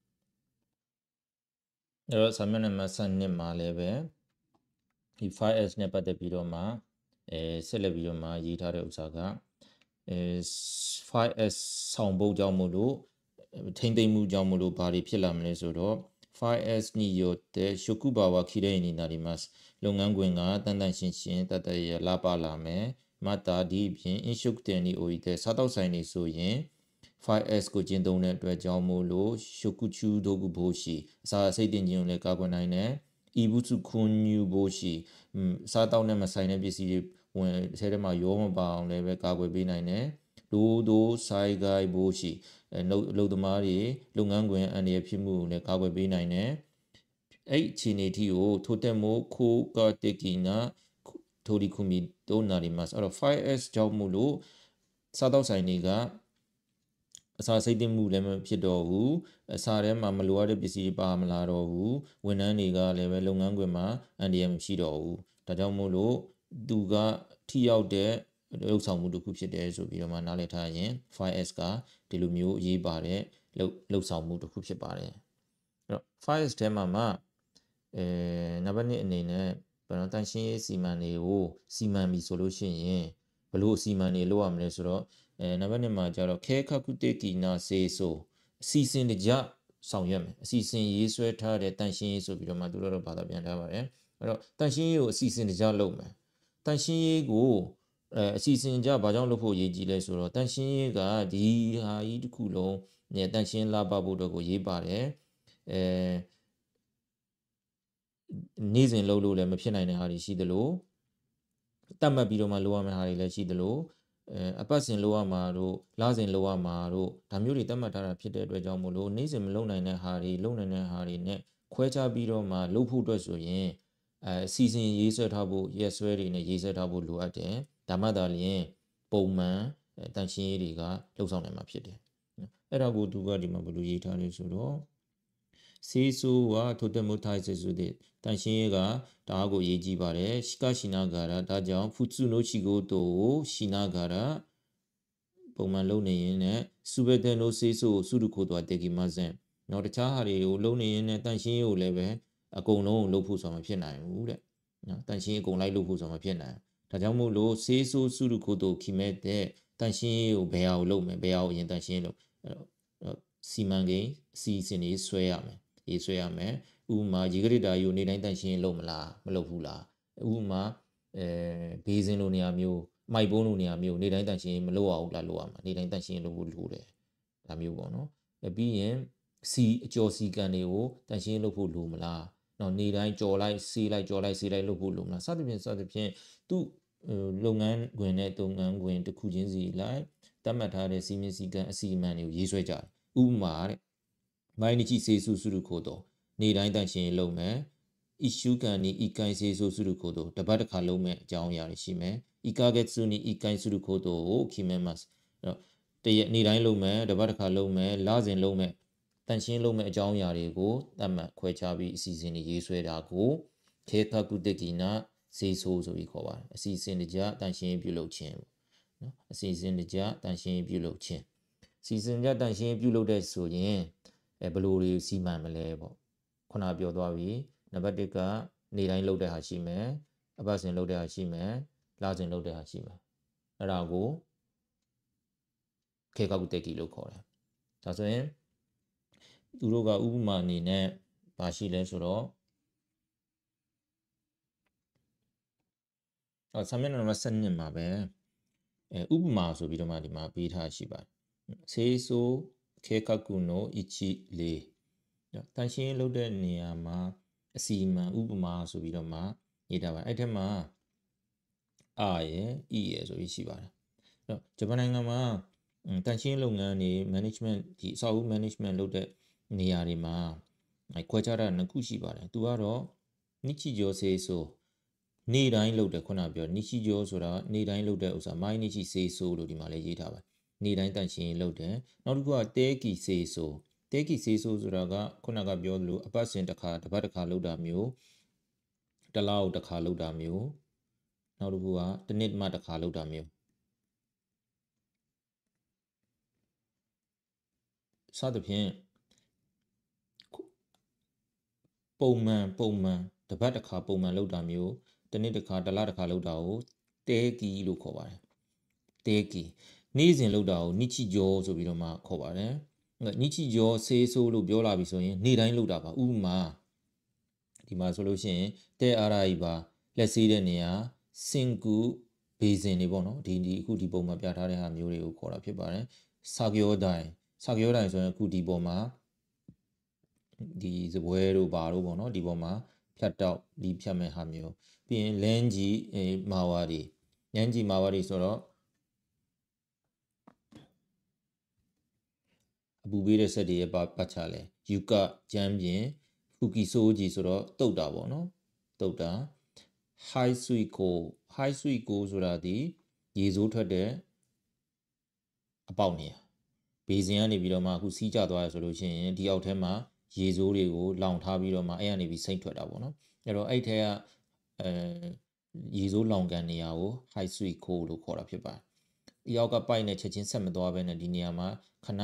A: အဲ့တော့စာမျက်နှာမှာ7မှာလည်းပဲဒီ 5S နဲ့ပတ်သက်ပြီးတော့မှဆက်လက်ပြီးတော့မှရေးထားတဲ့ဥစ္စာက5S ဆောင်ဘုတ်ကြောင့်မို့လို့ထိမ့်သိမ်းမှုကြောင့်မို့လို့ဘာတွေဖြစ်လာမလဲဆိုတော့ 5S によって職場はきれいになりますလုပ်ငန်းခွင်ကတန်တန်ရှင်းရှင်းတတ်တရလာပါလာမယ်またဒီအပြင်飲食店においてစားတောက်ဆိုင်တွေဆိုရင် 5S ကိုကျင့်သုံးတဲ့အတွက်ကြောင့်မို့လို့ရှုကုချူဒိုဂူဘိုရှိအစာစိတ်တင်ခြင်းကိုလည်းကာကွယ်နိုင်တယ်ဤဘူးစုခွန်ညူဘိုရှိစားတောက်နဲ့မဆိုင်တဲ့ပစ္စည်းတွေဝင်ထဲထဲမှာရောမပါအောင်လည်းပဲကာကွယ်ပေးနိုင်တယ်ဒိုဆိုင်ဂိုင်ဘိုရှိလုံသမားတွေလုပ်ငန်းခွင်အန္တရာယ်ဖြစ်မှုကိုလည်းကာကွယ်ပေးနိုင်တယ်အဲ့အခြေအနေအထိကိုထိုတက်မို့ခိုကတက်ကီနာထိုဒီခုမီတိုနာရီမတ်အဲ့တော့ 5S ကြောင့်မို့လို့စားတောက်ဆိုင်တွေကအစာစိတ်တင်မှုလည်းမဖြစ်တော့ဘူးအစာထဲမှာမလိုအပ်တဲ့ပစ္စည်းပါမလာတော့ဘူးဝန်ထမ်းတွေကလည်းပဲလုပ်ငန်းခွင်မှာအန္တရာယ်မရှိတော့ဘူးဒါကြောင့်မို့လို့သူကထိရောက်တဲ့လှုပ်ဆောင်မှုတစ်ခုဖြစ်တယ်ဆိုပြီးတော့မှနားလည်ထားရင် 5S ကဒီလိုမျိုးရေးပါတဲ့လှုပ်ဆောင်မှုတစ်ခုဖြစ်ပါတယ်အဲ့တော့ 5S ထဲမှာမှနံပါတ်1အနေနဲ့ဘယ်တော့တန်ရှင်းရေးစီမံတွေကိုစီမံပြီဆိုလို့ရှိရင်ဘလို့စီမံနေလို့ရမလဲဆိုတော့နံပါတ်1မှာကျတော့ခဲခကုတေကီနာစေဆိုအစီအစဉ်တကြဆောင်ရွက်မယ်အစီအစဉ်ရေးဆွဲထားတဲ့တန်ရှင်းရေးဆိုပြီးတော့မှသူတို့ဘာသာပြန်ထားပါတယ်အဲ့တော့တန်ရှင်းရေးကိုအစီအစဉ်တကြလုပ်မယ်တန်ရှင်းရေးကိုအစီအစဉ်ကြဘာကြောင့်လုပ်ဖို့ရေးကြည့်လဲဆိုတော့တန်ရှင်းရေးကဒီဟာကြီးတစ်ခုလုံးနဲ့တန်ရှင်းလာပဖို့အတွက်ကိုရေးပါတယ်နေ့စဉ်လုပ်လို့လည်းမဖြစ်နိုင်တဲ့ဟာတွေရှိသလိုတတ်မှတ်ပြီးတော့မှလုပ်ရမယ့်ဟာတွေလည်းရှိသလိုအပတ်စဉ်လုပ်ရမှာတို့လစဉ်လုပ်ရမှာတို့ဒါမျိုးတွေတတ်မှတ်ထားတာဖြစ်တဲ့အတွက်ကြောင့်မို့လို့နေ့စဉ်မလုပ်နိုင်တဲ့ဟာတွေလုပ်နိုင်တဲ့ဟာတွေနဲ့ခွဲခြားပြီးတော့မှလုပ်ဖို့အတွက်ဆိုရင်စီစဉ်ရေးဆွဲထားဖို့ရက်ဆွဲတွေနဲ့ရေးဆွဲထားဖို့လိုအပ်တယ်ဒါမှသာလျှင်ပုံမှန်တန်ရှင်းရေးတွေကလှုပ်ဆောင်နိုင်မှာဖြစ်တယ်အဲ့ဒါကိုသူကဒီမှာဘယ်လိုရေးထားလဲဆိုတော့စေဆိုはとても大切でတန်ရှင်းရေးကဒါကိုရေးကြည့်ပါတယ်しかしながらဒါကြောင့်普通の仕事をしながらပုံမှန်လုပ်နေရင်ねすべての清掃をすることはできませんနော်တခြားဟာတွေကိုလုပ်နေရင်ねတန်ရှင်းရေးကိုလည်းပဲအကုန်လုံးလုပ်ဖို့ဆိုမှဖြစ်နိုင်ဘူးတဲ့နော်တန်ရှင်းရေးအကုန်လိုက်လုပ်ဖို့ဆိုမှဖြစ်နိုင်ဒါကြောင့်မို့လို့清掃することを決めてတန်ရှင်းရေးကိုဘယ်ဟာကိုလုပ်မယ်ဘယ်ဟာကိုအရင်တန်ရှင်းလုပ်စီမံကိန်းစီစဉ်ရေးဆွဲရမယ်ရေးဆွဲရမယ်ဥပမာရေကရစ်တာယူနေတိုင်းတန်ရှင်းလုပ်မလားမလုပ်ဘူးလားဥပမာဘေးစင်းလိုနေရာမျိုးမိုက်ပုံးလိုနေရာမျိုးနေတိုင်းတန်ရှင်းမလုပ်ရဘူးလားလုပ်ရမှာနေတိုင်းတန်ရှင်းလုပ်ဖို့လိုတယ်ဒါမျိုးပေါ့နော်ပြီးရင်စီအကျော်စီကန်တွေကိုတန်ရှင်းလုပ်ဖို့လိုမလားနော်နေတိုင်းကြော်လိုက်ဆေးလိုက်ကြော်လိုက်ဆေးလိုက်လုပ်ဖို့လိုမလားစသဖြင့်သူ့လုပ်ငန်းခွင်နဲ့လုပ်ငန်းခွင်တစ်ခုချင်းစီလိုက်တတ်မှတ်ထားတဲ့စီမင်းစည်းကမ်းအစီအမံတွေကိုရေးဆွဲကြတယ်ဥပမာတဲ့毎日清掃することနေတိုင်းတန်ရှင်းလုပ်မယ်1週間に1回清掃することတပတ်တစ်ခါလုပ်မယ်အကြောင်းအရာတွေရှိမယ်1ヶ月に1回することを決めますတရက်နေတိုင်းလုပ်မယ်တပတ်တစ်ခါလုပ်မယ်လစဉ်လုပ်မယ်တန်ရှင်းလုပ်မယ်အကြောင်းအရာတွေကိုသတ်မှတ်ခွဲခြားပြီးအစီအစဉ်တွေရေးဆွဲတာကိုခေခကုတကိနာစေဆိုဆိုပြီးခေါ်ပါတယ်အစီအစဉ်တကြတန်ရှင်းပြုလုပ်ခြင်းနော်အစီအစဉ်တကြတန်ရှင်းပြုလုပ်ခြင်းစီစဉ်ကြတန်ရှင်းပြုလုပ်တဲ့ဆိုရင်ဘယ်လိုတွေစီမံမလဲပေါ့ခုနပြောသွားပြီနံပါတ်1ကနေတိုင်းလုပ်တဲ့ဟာရှိမယ်အပတ်စဉ်လုပ်တဲ့ဟာရှိမယ်လစဉ်လုပ်တဲ့ဟာရှိမယ်အဲ့ဒါကိုခေကောက်တက်ကြီးလို့ခေါ်တယ်ဒါဆိုရင်သူတို့ကဥပမာအနေနဲ့ဘာရှိလဲဆိုတော့ဆာမျက်နှာနံပါတ်7မှာပဲဥပမာဆိုပြီးတော့မှဒီမှာပေးထားရှိပါတယ်စေဆိုခေကကုနိုအချီလေတန်ရှင်းလုပ်တဲ့နေရာမှာအစီအမံဥပမာဆိုပြီးတော့မှရေးထားပါတယ်အဲ့ထက်မှာအာရဲ့ဤရဲ့ဆိုပြီးရှိပါတယ်အဲ့တော့ဂျပန်နိုင်ငံမှာတန်ရှင်းလုပ်ငန်းတွေ management ဒီအဆောက်အဦ management လုပ်တဲ့နေရာတွေမှာခွဲခြားတာနှစ်ခုရှိပါတယ်သူကတော့နိချီဂျိုစေဆိုနေ့တိုင်းလုပ်တယ်ခုနပြောနိချီဂျိုဆိုတာနေ့တိုင်းလုပ်တဲ့ဥစ္စာမိုင်းနိချီစေဆိုလို့ဒီမှာလည်းရေးထားပါတယ်နေ့တိုင်းတန်ရှင်းလုပ်တယ်နောက်တစ်ခုကတဲကီစေဆိုတဲကီစေဆိုဆိုတာကခုနကပြောသလိုအပတ်စဉ်တစ်ခါတစ်ပတ်တစ်ခါလုပ်တာမျိုးတစ်လတစ်ခါလုပ်တာမျိုးနောက်တစ်ခုကတစ်နှစ်မှတစ်ခါလုပ်တာမျိုးစသဖြင့်ပုံမှန်တစ်ပတ်တစ်ခါပုံမှန်လုပ်တာမျိုးတစ်နှစ်တစ်ခါတစ်လတစ်ခါလုပ်တာကိုတဲကီလို့ခေါ်ပါတယ်တဲကီနေ့စဉ်လုပ်တာကိုနိချီဂျောဆိုပြီးတော့မှခေါ်ပါတယ်နိချီဂျောစေးဆိုးလို့ပြောလာပြီဆိုရင်နေ့တိုင်းလုပ်တာပါဥပမာဒီမှာဆိုလို့ရှိရင်တဲအားရာကြီးပါလက်စေးတဲ့နေရာစင်ကူဘေဇင်တွေပေါ့နော်ဒီအခုဒီပုံမှာပြထားတဲ့ဟာမျိုးတွေကိုခေါ်တာဖြစ်ပါတယ်စာကျောတိုင်ဆိုရင်အခုဒီပုံမှာဒီစပွဲတို့ဘာတို့ပေါ့နော်ဒီပေါ်မှာဖြတ်တောက်ဒီဖြတ်မဲ့ဟာမျိုးပြီးရင်လန်းကြီးမာဝါဒီလန်းကြီးမာဝါဒီဆိုတော့အပူပေးတဲ့ဆက်တွေရဲ့ပတ်ချလဲယူကကျမ်းပြင်ဖူကီဆိုဂျီဆိုတော့တုတ်တာပေါ့နော်တုတ်တာ high sweet go ဆိုတာဒီရေစိုးထွက်တဲ့အပေါက်နေရဘေးစင်ကနေပြီးတော့မှအခုစီးကျသွားရဆိုလို့ရှိရင်ဒီအောက်ထဲမှာရေစိုးတွေကိုလောင်ထားပြီးတော့မှအဲ့ကနေပြီးစိမ့်ထွက်တာပေါ့နော်အဲ့တော့အဲ့ထဲကရေစိုးလောင်ကန်နေရာကို high sweet go လို့ခေါ်တာဖြစ်ပါတယ်ဒီအောက်ကပိုက်နဲ့ချက်ချင်းဆက်မသွားဘဲနဲ့ဒီနေရာမှာခဏ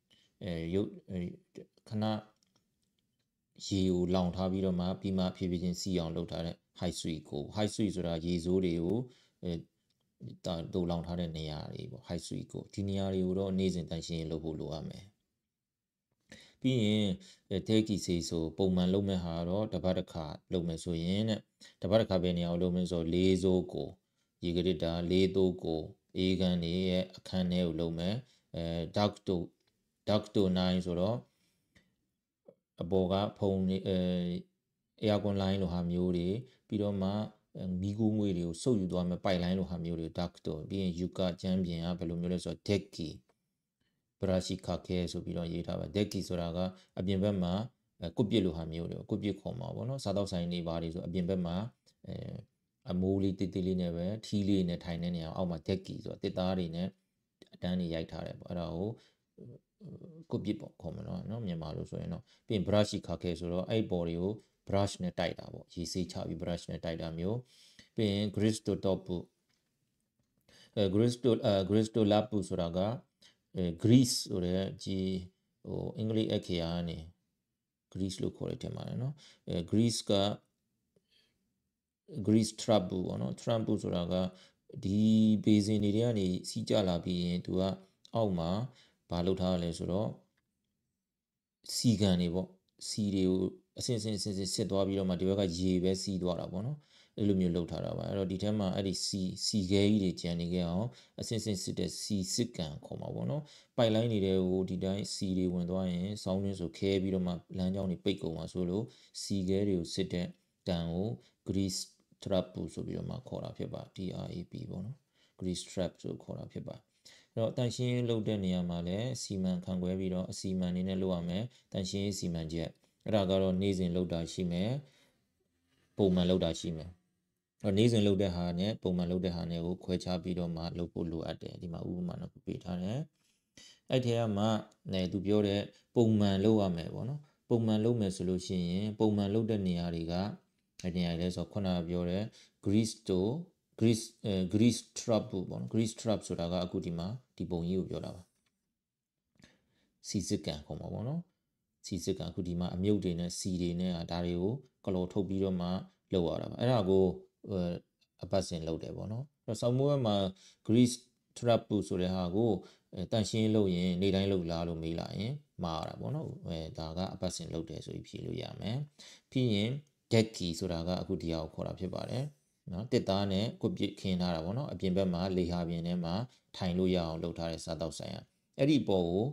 A: ရေကိုလောင်ထားပြီးတော့မှပြီးမှဖြည်းဖြည်းချင်းစီအောင်လုပ်ထားတဲ့ high sweet ကို high sweet ဆိုတာရေစိုးတွေကိုတူလောင်ထားတဲ့နေရာတွေပေါ့ high sweet ကိုဒီနေရာတွေကိုတော့နေ့စဉ်တန်ရှင်းလုပ်ဖို့လိုအပ်မယ်ပြီးရင်တဲကီစေးဆိုပုံမှန်လုပ်မဲ့ဟာတော့တစ်ပတ်တစ်ခါလုပ်မယ်ဆိုရင်တဲ့တစ်ပတ်တစ်ခါပဲနေရာကိုလုပ်မယ်ဆို၄စိုးကိုရေကရစ်တာ၄သိုးကိုအေးကန်တွေရဲ့အခန်းထဲကိုလုပ်မယ်dark to 9ဆိုတော့အပေါ်ကဖုံနေaircon line လိုဟာမျိုးတွေပြီးတော့မှမီးကူးငွေတွေကိုစုပ်ယူသွားမယ်ပိုက်လိုင်းလိုဟာမျိုးတွေ dark to ပြီးရင်ယူကကျမ်းပြင်ကဘယ်လိုမျိုးလဲဆိုတော့ decky brush ခါခဲဆိုပြီးတော့ရေးထားပါ decky ဆိုတာကအပြင်ဘက်မှာကွပ်ပစ်လိုဟာမျိုးတွေကွပ်ပစ်ခေါ်မှာပေါ့နော်စားတော့ဆိုင်နေပါတယ်ဆိုအပြင်ဘက်မှာအမိုးလေးတိတိလေးနဲ့ပဲထီးလေးနဲ့ထိုင်နေနေအောင်အောက်မှာ decky ဆိုတော့တစ်သားတွေနဲ့အတန်းတွေရိုက်ထားတယ်ပေါ့အဲ့ဒါကိုကွပ်ပစ်ပေါ့ခေါ်မှာနော်မြန်မာလို့ဆိုရင်တော့ပြီးရင် brush ခါခဲဆိုတော့အဲ့ပေါ်တွေကို brush နဲ့တိုက်တာပေါ့ရေစေးချပြီး brush နဲ့တိုက်တာမျိုးပြီးရင် grease to top grease to lap ဆိုတာကgrease ဆိုတဲ့ဒီအင်္ဂလိပ်အခရာကနေ grease လို့ခေါ်ရတဲ့မှာနော်grease က grease trap ပေါ့နော် trap ဆိုတာကဒီဘေးစင်တွေကနေစီးကျလာပြီးရင်သူကအောက်မှာဘာလုပ်ထားရလဲဆိုတော့စီကန်တွေပေါ့စီတွေကိုအစင်စစ်သွားပြီးတော့မှဒီဘက်ကရေပဲစီးသွားတာပေါ့နော်အဲ့လိုမျိုးလုပ်ထားတာပါအဲ့တော့ဒီထဲမှာအဲ့ဒီစီခဲကြီးတွေကျန်နေခဲ့အောင်အစင်စစ်တဲ့စီစစ်ကန်ခေါ်မှာပေါ့နော်ပိုက်လိုင်းတွေကိုဒီတိုင်းစီတွေဝင်သွားရင်စောင်းရင်းဆိုခဲပြီးတော့မှလမ်းကြောင်းတွေပိတ်ကုန်မှာဆိုလို့စီခဲတွေကိုစစ်တဲ့ကန်ကို grease trap ဆိုပြီးတော့မှခေါ်တာဖြစ်ပါ DRAP ပေါ့နော် grease trap ဆိုခေါ်တာဖြစ်ပါအဲ့တော့တန်ရှင်းလုပ်တဲ့နေရာမှာလည်းစီမံခန့်ခွဲပြီးတော့အစီမံနေနဲ့လုပ်ရမယ်တန်ရှင်းစီမံချက်အဲ့ဒါကတော့နေ့စဉ်လုပ်တာရှိမယ်ပုံမှန်လုပ်တာရှိမယ်အဲ့နေ့စဉ်လုပ်တဲ့ဟာနဲ့ပုံမှန်လုပ်တဲ့ဟာနဲ့ကိုခွဲခြားပြီးတော့မှလုပ်ဖို့လိုအပ်တယ်ဒီမှာဥပမာတစ်ခုပေးထားတယ်အဲ့ထဲကမှသူပြောတဲ့ပုံမှန်လုပ်ရမယ်ပေါ့နော်ပုံမှန်လုပ်မယ်ဆိုလို့ရှိရင်ပုံမှန်လုပ်တဲ့နေရာတွေကအဲ့နေရာတွေလဲဆိုခုနကပြောတဲ့ grease trap ပေါ့နော် grease trap ဆိုတာကအခုဒီမှာဒီပုံကြီးကိုပြောတာပါစီစစ်ကန်ခေါ်မှာပေါ့နော်စီစစ်ကန်အခုဒီမှာအမြုပ်တွေနဲ့စီတွေနဲ့ဒါတွေကိုကလော်ထုတ်ပြီးတော့မှလုပ်ရတာပါအဲ့ဒါကိုအပတ်စဉ်လုပ်တယ်ပေါ့နော်အဲ့တော့ဆောင်းမိုးဘက်မှာ grease trap ဆိုတဲ့ဟာကိုတန့်ရှင်းလုပ်ရင်နေ့တိုင်းလုပ်လားလို့မေးလာရင်မှားတာပေါ့နော်ဒါကအပတ်စဉ်လုပ်တယ်ဆိုပြီးဖြေလို့ရမယ်ပြီးရင် decky ဆိုတာကအခုဒီဟာကိုခေါ်တာဖြစ်ပါတယ်နော်တစ်သားနဲ့ကိုပြစ်ခင်းထားတာပေါ့နော်အပြင်ဘက်မှာလေဟာပြင်ထဲမှာထိုင်လို့ရအောင်လုပ်ထားတဲ့စားတောက်ဆိုင်ရအဲ့ဒီပေါ်ကို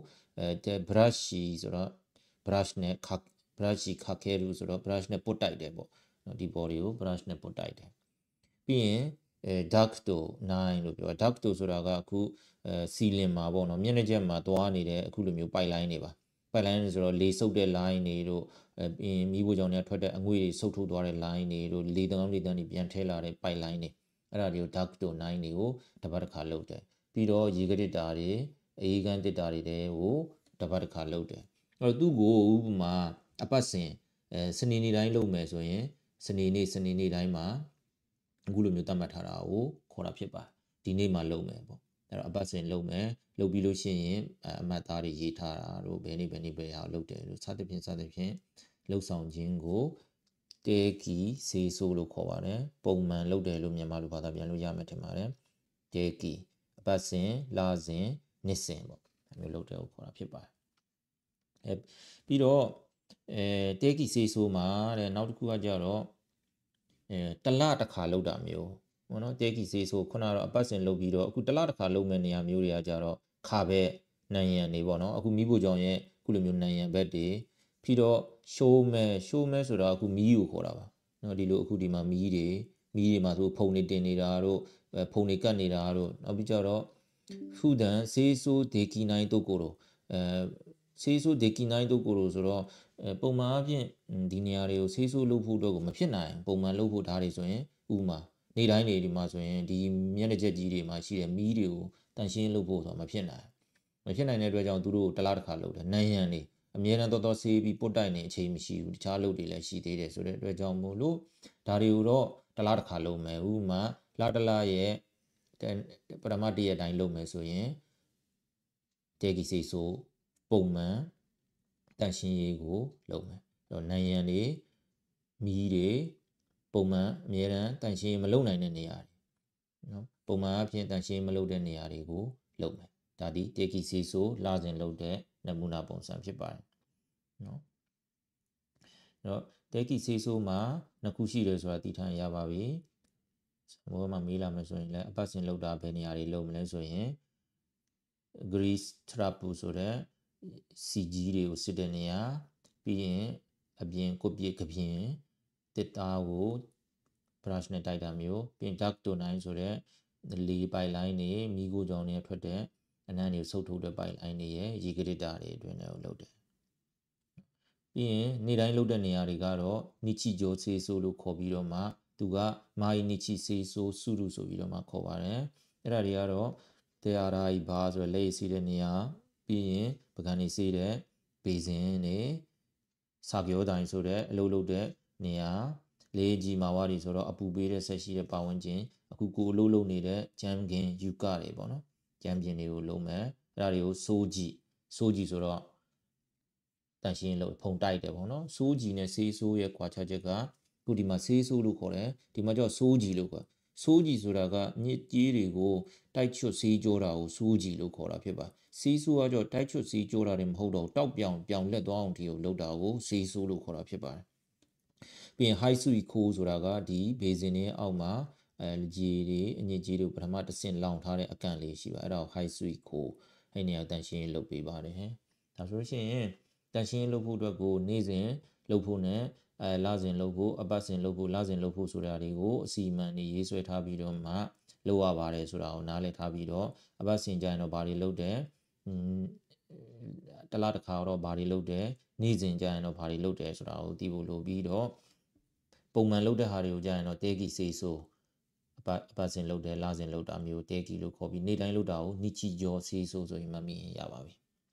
A: brush ဆိုတော့ brush နဲ့ brush ခါခဲလို့ဆိုတော့ brush နဲ့ပုတ်တိုက်တယ်ပေါ့နော်ဒီပေါ်တွေကို brush နဲ့ပုတ်တိုက်တယ်ပြီးရင်duct 9လို့ပြော duct ဆိုတာကအခုစီလင်မှာပေါ့နော်မျက်နှာချက်မှာသွားနေတဲ့အခုလိုမျိုးပိုက်လိုင်းတွေပါပိုက်လိုင်းတွေဆိုတော့လေဆုပ်တဲ့ line တွေတို့မီးဖိုချောင်တွေကထွက်တဲ့အငွေ့တွေဆုပ်ထုတ်သွားတဲ့ line တွေတို့လေတန်းတွေပြန်ထဲလာတဲ့ပိုက်လိုင်းတွေအဲ့ဒါတွေကို duct 9တွေကိုတစ်ပတ်တစ်ခါလုပ်တယ်ပြီးတော့ရေကတစ်တာတွေအေးကန်းတစ်တာတွေတွေကိုတစ်ပတ်တစ်ခါလုပ်တယ်အဲ့တော့သူ့ကိုဥပမာအပတ်စဉ်စနေနေ့တိုင်းလုပ်မယ်ဆိုရင်စနေနေ့တိုင်းမှာအခုလိုမျိုးသတ်မှတ်ထားတာကိုခေါ်တာဖြစ်ပါဒီနေ့မှလုပ်မယ်ပေါ့အဲ့တော့အပတ်စဉ်လုပ်မယ်လုပ်ပြီးလို့ရှိရင်အမှတ်သားတွေရေးထားတာတို့ဘယ်နေ့ဟာလုပ်တယ်လို့စသဖြင့်လှုပ်ဆောင်ခြင်းကိုတေကီစေဆိုလို့ခေါ်ပါတယ်ပုံမှန်လုပ်တယ်လို့မြန်မာလိုဘာသာပြန်လို့ရမယ်ထင်ပါတယ်တေကီအပတ်စဉ်လစဉ်နှစ်စဉ်ပေါ့အဲ့လိုလုပ်တယ်ကိုခေါ်တာဖြစ်ပါတယ်ပြီးတော့တေကီစေဆိုမှာတဲ့နောက်တစ်ခုကကြတော့တလတစ်ခါလုပ်တာမျိုးပေါ့နော်တေကီစေဆိုခုနကတော့အပတ်စဉ်လုပ်ပြီးတော့အခုတလတစ်ခါလုပ်မဲ့နေရာမျိုးတွေကကြတော့ခါဘက်နံရံနေပေါ့နော်အခုမီးဖိုချောင်ရဲ့အခုလိုမျိုးနံရံဘက်တွေပြီးတော့ရှိုးမဲဆိုတာအခုမီးကိုခေါ်တာပါနော်ဒီလိုအခုဒီမှာမီးတွေမှာဆိုဖုန်တွေတင်နေတာတို့ဖုန်တွေကတ်နေတာတို့နောက်ပြီးကြတော့ဖူဒန်စေးဆိုးဒေကီနိုင်တုတ်ကိုတော့စေးဆိုးဒေကီနိုင်တုတ်ကိုတော့ဆိုတော့ပုံမှန်အပြင်ဒီနေရာတွေကိုစေးဆိုးလုပ်ဖို့တော့မဖြစ်နိုင်ပုံမှန်လုပ်ဖို့ဒါတွေဆိုရင်ဥမာနေ့တိုင်းနေဒီမှာဆိုရင်ဒီမျက်နှာချက်ကြီးတွေမှာရှိတဲ့မီးတွေကိုတန့်ရှင်းလုပ်ဖို့ဆိုတော့မဖြစ်နိုင်တဲ့အတွက်ကြောင့်သူတို့တလားတစ်ခါလုပ်တယ်နန်းရံနေအမြဲတမ်းတော်ဆေးပြီးပုတ်တိုက်နေအချိန်မရှိဘူးတခြားလုပ်တွေလည်းရှိသေးတယ်ဆိုတဲ့အတွက်ကြောင့်မို့လို့ဒါတွေကိုတော့တလားတစ်ခါလုပ်မယ်ဥမာလတလားရဲ့ပထမတည့်ရက်တိုင်းလုပ်မယ်ဆိုရင်တေကီစီဆိုပုံမှန်တန့်ရှင်းရေးကိုလုပ်မယ်အဲ့တော့နန်းရံနေမီးတွေပုံမှန်အမြဲတမ်းတန့်ရှင်းမလုပ်နိုင်တဲ့နေရာတွေနော်ပုံမှန်အဖြစ်တန့်ရှင်းမလုပ်တဲ့နေရာတွေကိုလုပ်မယ်ဒါဒီတေကီစီဆိုလစဉ်လုပ်တဲ့နမူနာပုံစံဖြစ်ပါတယ်နော်အဲ့တော့တေကီစီဆိုမှာနှစ်ခုရှိတယ်ဆိုတာသိထားရပါပြီဘောမှာမေးလာမယ်ဆိုရင်လည်းအပတ်စဉ်လုပ်တာဘယ်နေရာတွေလုပ်မလဲဆိုရင် grease trap ဆိုတဲ့စီကြီးတွေကိုစစ်တဲ့နေရာပြီးရင်အပြင်ကိုပြည့်ကပြင်းတစ်သားကို brush နဲ့တိုက်တာမျိုးပြီးရင် duct 9ဆိုတဲ့လေပိုက်လိုင်းတွေမီးကိုကြောင်တွေထွက်တဲ့အနံ့တွေဆုပ်ထုတ်တဲ့ပိုက်လိုင်းတွေရဲ့ရေကတစ်တာတွေအတွင်းကိုလုပ်တယ်ပြီးရင်နေ့တိုင်းလုပ်တဲ့နေရာတွေကတော့နိချီဂျိုဆေးဆိုလို့ခေါ်ပြီးတော့မှသူကမာယီနိချီဆေးဆိုစုရုဆိုပြီးတော့မှခေါ်ပါတယ်အဲ့ဒါတွေကတော့တရားရာဤဘာဆိုရယ်လက်ရည်စီးတဲ့နေရာပြီးရင်ပကံနေစီးတဲ့ဘေးစင်တွေစာကြောတိုင်းဆိုတဲ့အလုပ်လုပ်တဲ့နေရာလေးကြီးမာဝါတွေဆိုတော့အပူပေးတဲ့ဆက်ရှိတဲ့ပတ်ဝန်းကျင်အခုကိုအလုပ်လုပ်နေတဲ့ဂျမ်ကင်ယူကတွေပေါ့နော်ဂျမ်ပြင်တွေကိုလုံးမယ်အဲ့ဒါတွေကိုစိုးကြည့်ဆိုတော့တန့်ရှင်းလို့ဖုံတိုက်တယ်ပေါ့နော်စိုးကြည်နဲ့ဆေးဆိုးရဲ့ကွာခြားချက်ကခုဒီမှာဆေးဆိုးလို့ခေါ်တယ်ဒီမှာကျတော့စိုးကြည်လို့ခေါ်စိုးကြည်ဆိုတာကညစ်ကြေးတွေကိုတိုက်ချွတ်ဆေးကြောတာကိုစိုးကြည်လို့ခေါ်တာဖြစ်ပါဆေးဆိုးကတော့တိုက်ချွတ်ဆေးကြောတာတွေမဟုတ်တော့တောက်ပြောင်လက်သွားအောင်ဒီကိုလုပ်တာကိုဆေးဆိုးလို့ခေါ်တာဖြစ်ပါတယ်ပြီးရင် high sweet cool ဆိုတာကဒီဘေးစင်ရဲ့အောက်မှာရေတွေအညစ်ကြေးတွေပထမတစ်ဆင့်လောင်ထားတဲ့အကန့်လေးရှိပါအဲ့ဒါကို high sweet cool အဲ့နေရာတန့်ရှင်းလုပ်ပေးပါတယ်ဟဲ့ဒါဆိုလို့ရှိရင်တန့်ရှင်းလုပ်ဖို့အတွက်ကိုနေ့စဉ်လုပ်ဖို့နဲ့လစဉ်လုပ်ဖို့အပတ်စဉ်လုပ်ဖို့လစဉ်လုပ်ဖို့ဆိုတာတွေကိုအစီအမံတွေရေးဆွဲထားပြီးတော့မှလုပ်ရပါတယ်ဆိုတာကိုနားလည်ထားပြီးတော့အပတ်စဉ်ကြရင်တော့ဘာတွေလုပ်တယ်တလားတစ်ခါတော့ဘာတွေလုပ်တယ်နေ့စဉ်ကြရင်တော့ဘာတွေလုပ်တယ်ဆိုတာကိုသိဖို့လိုပြီးတော့ပုံမှန်လုပ်တဲ့ဟာတွေကိုကြရင်တော့တေကီစေးဆိုအပတ်စဉ်လုပ်တယ်လစဉ်လုပ်တာမျိုးတေကီလို့ခေါ်ပြီးနေ့တိုင်းလုပ်တာကိုနိချီဂျောစေးဆိုရင်မှမြင်ရပါပြီ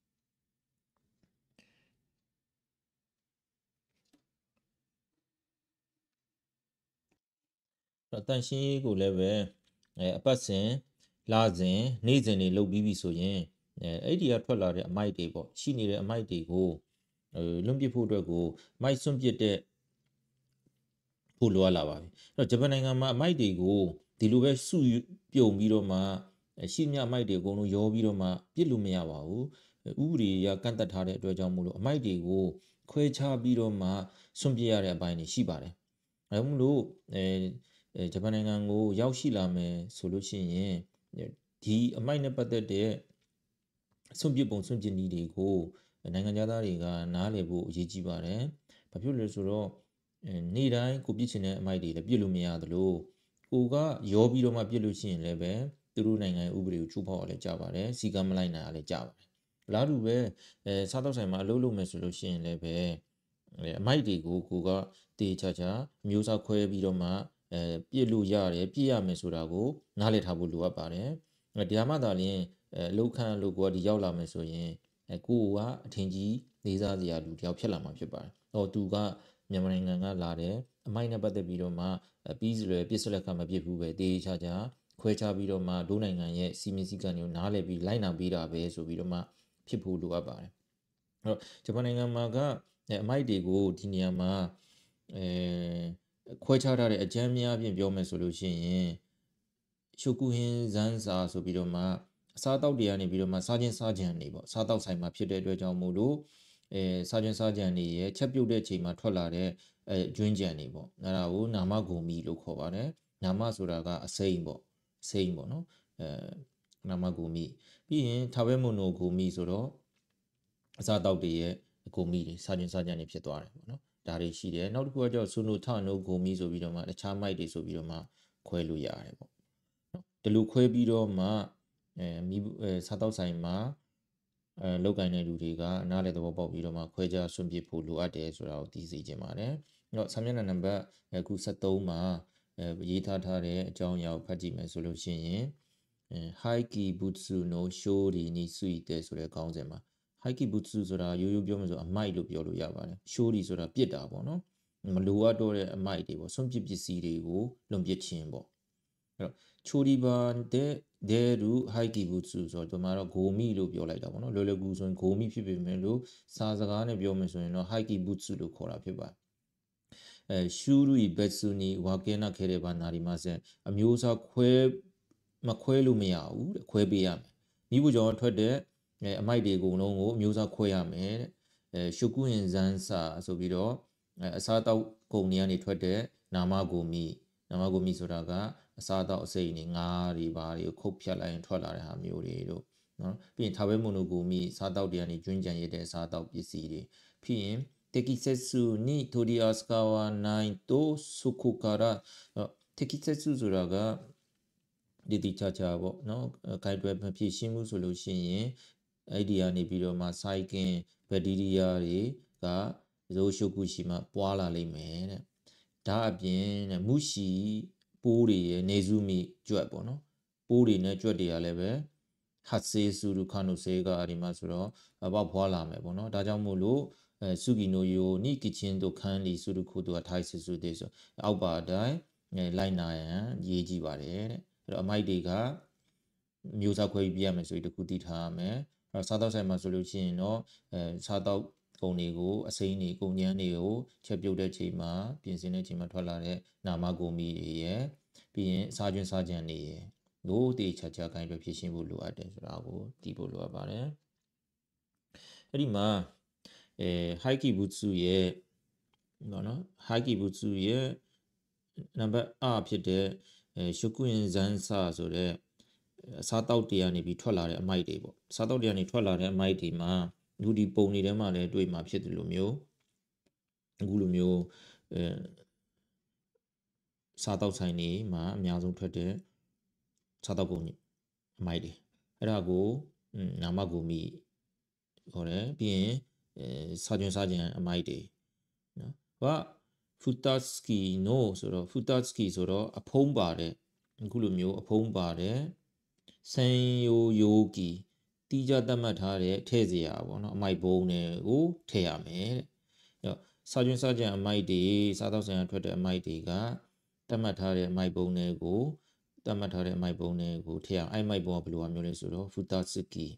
A: တန့်ရှင်းရေးကိုလည်းပဲအပတ်စဉ်လစဉ်နေ့စဉ်တွေလုပ်ပြီးပြီဆိုရင်အဲ့ဒီကထွက်လာတဲ့အမိုက်တွေပေါ့ရှိနေတဲ့အမိုက်တွေကိုလွန်ပစ်ဖို့အတွက်ကိုမိုက်စွန့်ပစ်တဲ့ဖို့လိုအပ်လာပါပြီအဲ့တော့ဂျပန်နိုင်ငံမှာအမိုက်တွေကိုဒီလိုပဲစုပြုံပြီးတော့မှရှိမြအမိုက်တွေအကုန်လုံးရောပြီးတော့မှပြစ်လို့မရပါဘူးဥပဒေရကန့်သက်ထားတဲ့အတွက်ကြောင့်မို့လို့အမိုက်တွေကိုခွဲခြားပြီးတော့မှစွန့်ပစ်ရတဲ့အပိုင်းတွေရှိပါတယ်အဲဒါမို့လို့ဂျပန်နိုင်ငံကိုရောက်ရှိလာမယ်ဆိုလို့ရှိရင်ဒီအမိုက်နဲ့ပတ်သက်တဲ့စွန့်ပစ်ပုံစွန့်ပစ်နည်းတွေကိုနိုင်ငံသားတွေကနားလည်ဖို့အရေးကြီးပါတယ်။ဘာဖြစ်လို့လဲဆိုတော့နေ့တိုင်းကိုပြစ်ချင်တဲ့အမိုက်တွေလည်းပြစ်လို့မရသလိုကိုကရောပြီးတော့မှပြစ်လို့ရှိရင်လည်းပဲသူတို့နိုင်ငံဥပဒေကိုချိုးဖောက်ရလဲကြပါတယ်။စီကံမလိုက်နိုင်ရလဲကြပါတယ်။လားတူပဲစားတော့ဆိုင်မှာအလုပ်လုပ်မယ်ဆိုလို့ရှိရင်လည်းပဲအမိုက်တွေကိုကိုကတေးချာချာမျိုးစားခွဲပြီးတော့မှပြစ်လို့ရတယ်ပြစ်ရမယ်ဆိုတာကိုနားလည်ထားဖို့လိုအပ်ပါတယ်။ဒီမှာသာလျှင်လောက်ခန့်လို့ကိုကဒီရောက်လာမယ်ဆိုရင်ကိုကအထင်ကြီးလေးစားစရာလူတယောက်ဖြစ်လာမှာဖြစ်ပါတယ်။သူကမြန်မာနိုင်ငံကလာတယ်အမိုက်နဲ့ပတ်သက်ပြီးတော့မှပြီးစွယ်ပြစ်စလက်ခါမပြစ်ဘူးပဲတေးချာချာခွဲခြားပြီးတော့မှဒိုးနိုင်ငံရဲ့စီမင်းစည်းကမ်းတွေကိုနားလည်ပြီးလိုက်နာပေးတာပဲဆိုပြီးတော့မှဖြစ်ဖို့လိုအပ်ပါတယ်။အဲ့တော့ဂျပန်နိုင်ငံမှာကအမိုက်တွေကိုဒီနေရာမှာခွဲခြားထားတဲ့အကြမ်းများအပြင်ပြောမယ်ဆိုလို့ရှိရင်ရှုကုဟင်းဇန်စာဆိုပြီးတော့မှအစားတောက်တွေကနေပြီးတော့မှစားခြင်းစားကြံနေပေါ့စားတောက်ဆိုင်မှာဖြစ်တဲ့အတွက်ကြောင့်မို့လို့စားခြင်းစားကြံနေရဲ့ချက်ပြုတ်တဲ့အချိန်မှာထွက်လာတဲ့ကျွင်းကြံနေပေါ့အဲ့ဒါကိုနာမဂုံမီလို့ခေါ်ပါတယ်နာမဆိုတာကအစိမ့်ပေါ့စိမ့်ပေါ့နော်နာမဂုံမီပြီးရင်ထာဝဲမွန်နိုဂုံမီဆိုတော့အစားတောက်တွေရဲ့ဂုံမီတွေစားခြင်းစားကြံနေဖြစ်သွားတယ်ပေါ့နော်ဒါတွေရှိတယ်နောက်တစ်ခုကကျတော့ဆူနိုထနိုဂုံမီဆိုပြီးတော့မှတခြားမိုက်တွေဆိုပြီးတော့မှခွဲလို့ရတယ်ပေါ့နော်ဒီလိုခွဲပြီးတော့မှစားတောက်ဆိုင်မှာလောက်ကင်တဲ့လူတွေကနားလေသဘောပေါက်ပြီးတော့မှခွဲခြားစွန့်ပစ်ဖို့လိုအပ်တယ်ဆိုတာကိုသိစေချင်ပါတယ်အဲ့တော့စာမျက်နှာနံပါတ်အခု73မှာရေးထားတဲ့အကြောင်းအရာကိုဖတ်ကြည့်မယ်ဆိုလို့ရှိရင်Haiki Butsu no Shori ni Suite ဆိုတဲ့ခေါင်းစဉ်မှာ Haiki Butsu ဆိုတာရိုးရိုးပြောမှဆိုအမိုက်လို့ပြောလို့ရပါတယ် Shori ဆိုတာပြစ်တာပေါ့နော်မလိုအပ်တော့တဲ့အမိုက်တွေပေါ့စွန့်ပစ်ပစ္စည်းတွေကိုလွန်ပစ်ခြင်းပေါ့အဲ့တော့ Choriba deru Haiki Butsu ဆိုတော့ဒီမှာတော့ဂိုမီလို့ပြောလိုက်တာပေါ့နော်လွယ်လွယ်ကူဆိုရင်ဂိုမီဖြစ်ပေမဲ့လို့စာစကားနဲ့ပြောမယ်ဆိုရင်တော့ Haiki Butsu လို့ခေါ်တာဖြစ်ပါတယ်ရှူရီဘက်ဆူနီဝါကဲနာခဲတဲ့ဘာနာရီမဆန်အမျိုးအစားမခွဲလို့မရဘူးတဲ့ခွဲပေးရမယ်မိဖို့ကြောင့်ထွက်တဲ့အမိုက်တွေအကုန်လုံးကိုအမျိုးအစားခွဲရမယ်တဲ့ရှုကုရင်ဇန်စာဆိုပြီးတော့အစားတောက်ကုန်တွေကနေထွက်တဲ့နာမဂိုမီဆိုတာကအစားတောက်အစိမ့်တွေငါးတွေဘာတွေကိုခုတ်ဖြတ်လိုက်ရင်ထွက်လာတဲ့ဟာမျိုးတွေတို့နော်ပြီးရင်ထာဝဲမွန်နိုဂိုမီစားတောက်တွေကနေကျွင်းကြံရတဲ့အစားတောက်ပစ္စည်းတွေဖြစ်ရင်Tekisetsu ni toriasukawa nai to soko kara Tekisetsu ဆိုတာကဒီတိချာချာပေါ့နော်ခိုင်တွယ်မဖြစ်ရှင်းမှုဆိုလို့ရှိရင်အဲ့ဒီကနေပြီးတော့မှစိုက်ကင်ဘက်တီးရီးယားတွေကဇိုရှုကုရှိမှပွားလာလိမ့်မယ်တဲ့ဒါအပြင်တဲ့မုရှိပိုးတွေရဲ့နေစုမိကြွက်ပေါ့နော်ပိုးတွေနဲ့ကြွက်တွေကလည်းပဲဟတ်ဆေဆူရူခါနုဆေကဒီမှာဆိုတော့ပေါက်ဖွာလာမယ်ပေါ့နော်ဒါကြောင့်မို့လို့စုဂီနိုယိုနိကချင်တို့ခန်းလီစုရခုတို့ထိုက်ဆူစုတဲ့ဆိုအောက်ပါတိုင်းလိုက်နာရန်ရေးကြည့်ပါတယ်တဲ့အဲ့တော့အမိုက်တွေကမျိုးစားခွဲပြီးပြရမယ်ဆိုပြီးတခုသိထားရမယ်အဲ့တော့စားတော့ဆိုင်မှာဆိုလို့ရှိရင်တော့စားတော့ပုံတွေကိုအစိမ်းတွေကုန်ညမ်းတွေကိုချက်ပြုတ်တဲ့ချိန်မှာပြင်ဆင်တဲ့ချိန်မှာထွက်လာတဲ့နာမဂုံမီတွေရဲ့ပြီးရင်စားကျွန်းစားကြံတွေရဲ့တို့တေချာချာခိုင်းလို့ဖြစ်ရှင်းဖို့လိုအပ်တယ်ဆိုတာကိုသိဖို့လိုအပ်ပါတယ်အဲ့ဒီမှာHaiki Butsu ရဲ့နော် Haiki Butsu ရဲ့နံပါတ်အဖြစ်တဲ့ရှုကုရင်ဇန်ဆာဆိုတဲ့အစားတောက်တွေကနေပြီးထွက်လာတဲ့အမိုက်တွေပေါ့စားတောက်တွေကနေထွက်လာတဲ့အမိုက်တွေမှာလူဒီပုံတွေထဲမှာလည်းတွေ့မှာဖြစ်တယ်လို့မျိုးအခုလိုမျိုးစားတောက်ဆိုင်တွေမှာအများဆုံးထွက်တဲ့စားတောက်ကုန်အမိုက်တွေအဲ့ဒါကိုနာမဂုံမီခေါ်တယ်ပြီးရင်စားကျွန်းစားကြံအမိုက်တွေနော်ကဖူတာစကီနိုဆိုတော့ဖူတာစကီဆိုတော့အဖုံးပါတယ်အခုလိုမျိုးအဖုံးပါတယ်ဆန်ယိုယိုဂီတီးကြသတ်မှတ်ထားတဲ့ထည့်စရာပေါ့နော်အမိုက်ဘုံတွေကိုထည့်ရမယ်တဲ့စားကျွန်းစားကြံအမိုက်တွေစားတော့ဆိုင်ရထွက်တဲ့အမိုက်တွေကသတ်မှတ်ထားတဲ့အမိုက်ဘုံတွေကိုထည့်အောင်အဲ့မိုက်ဘုံကဘယ်လိုမျိုးလဲဆိုတော့ဖူတာစကီ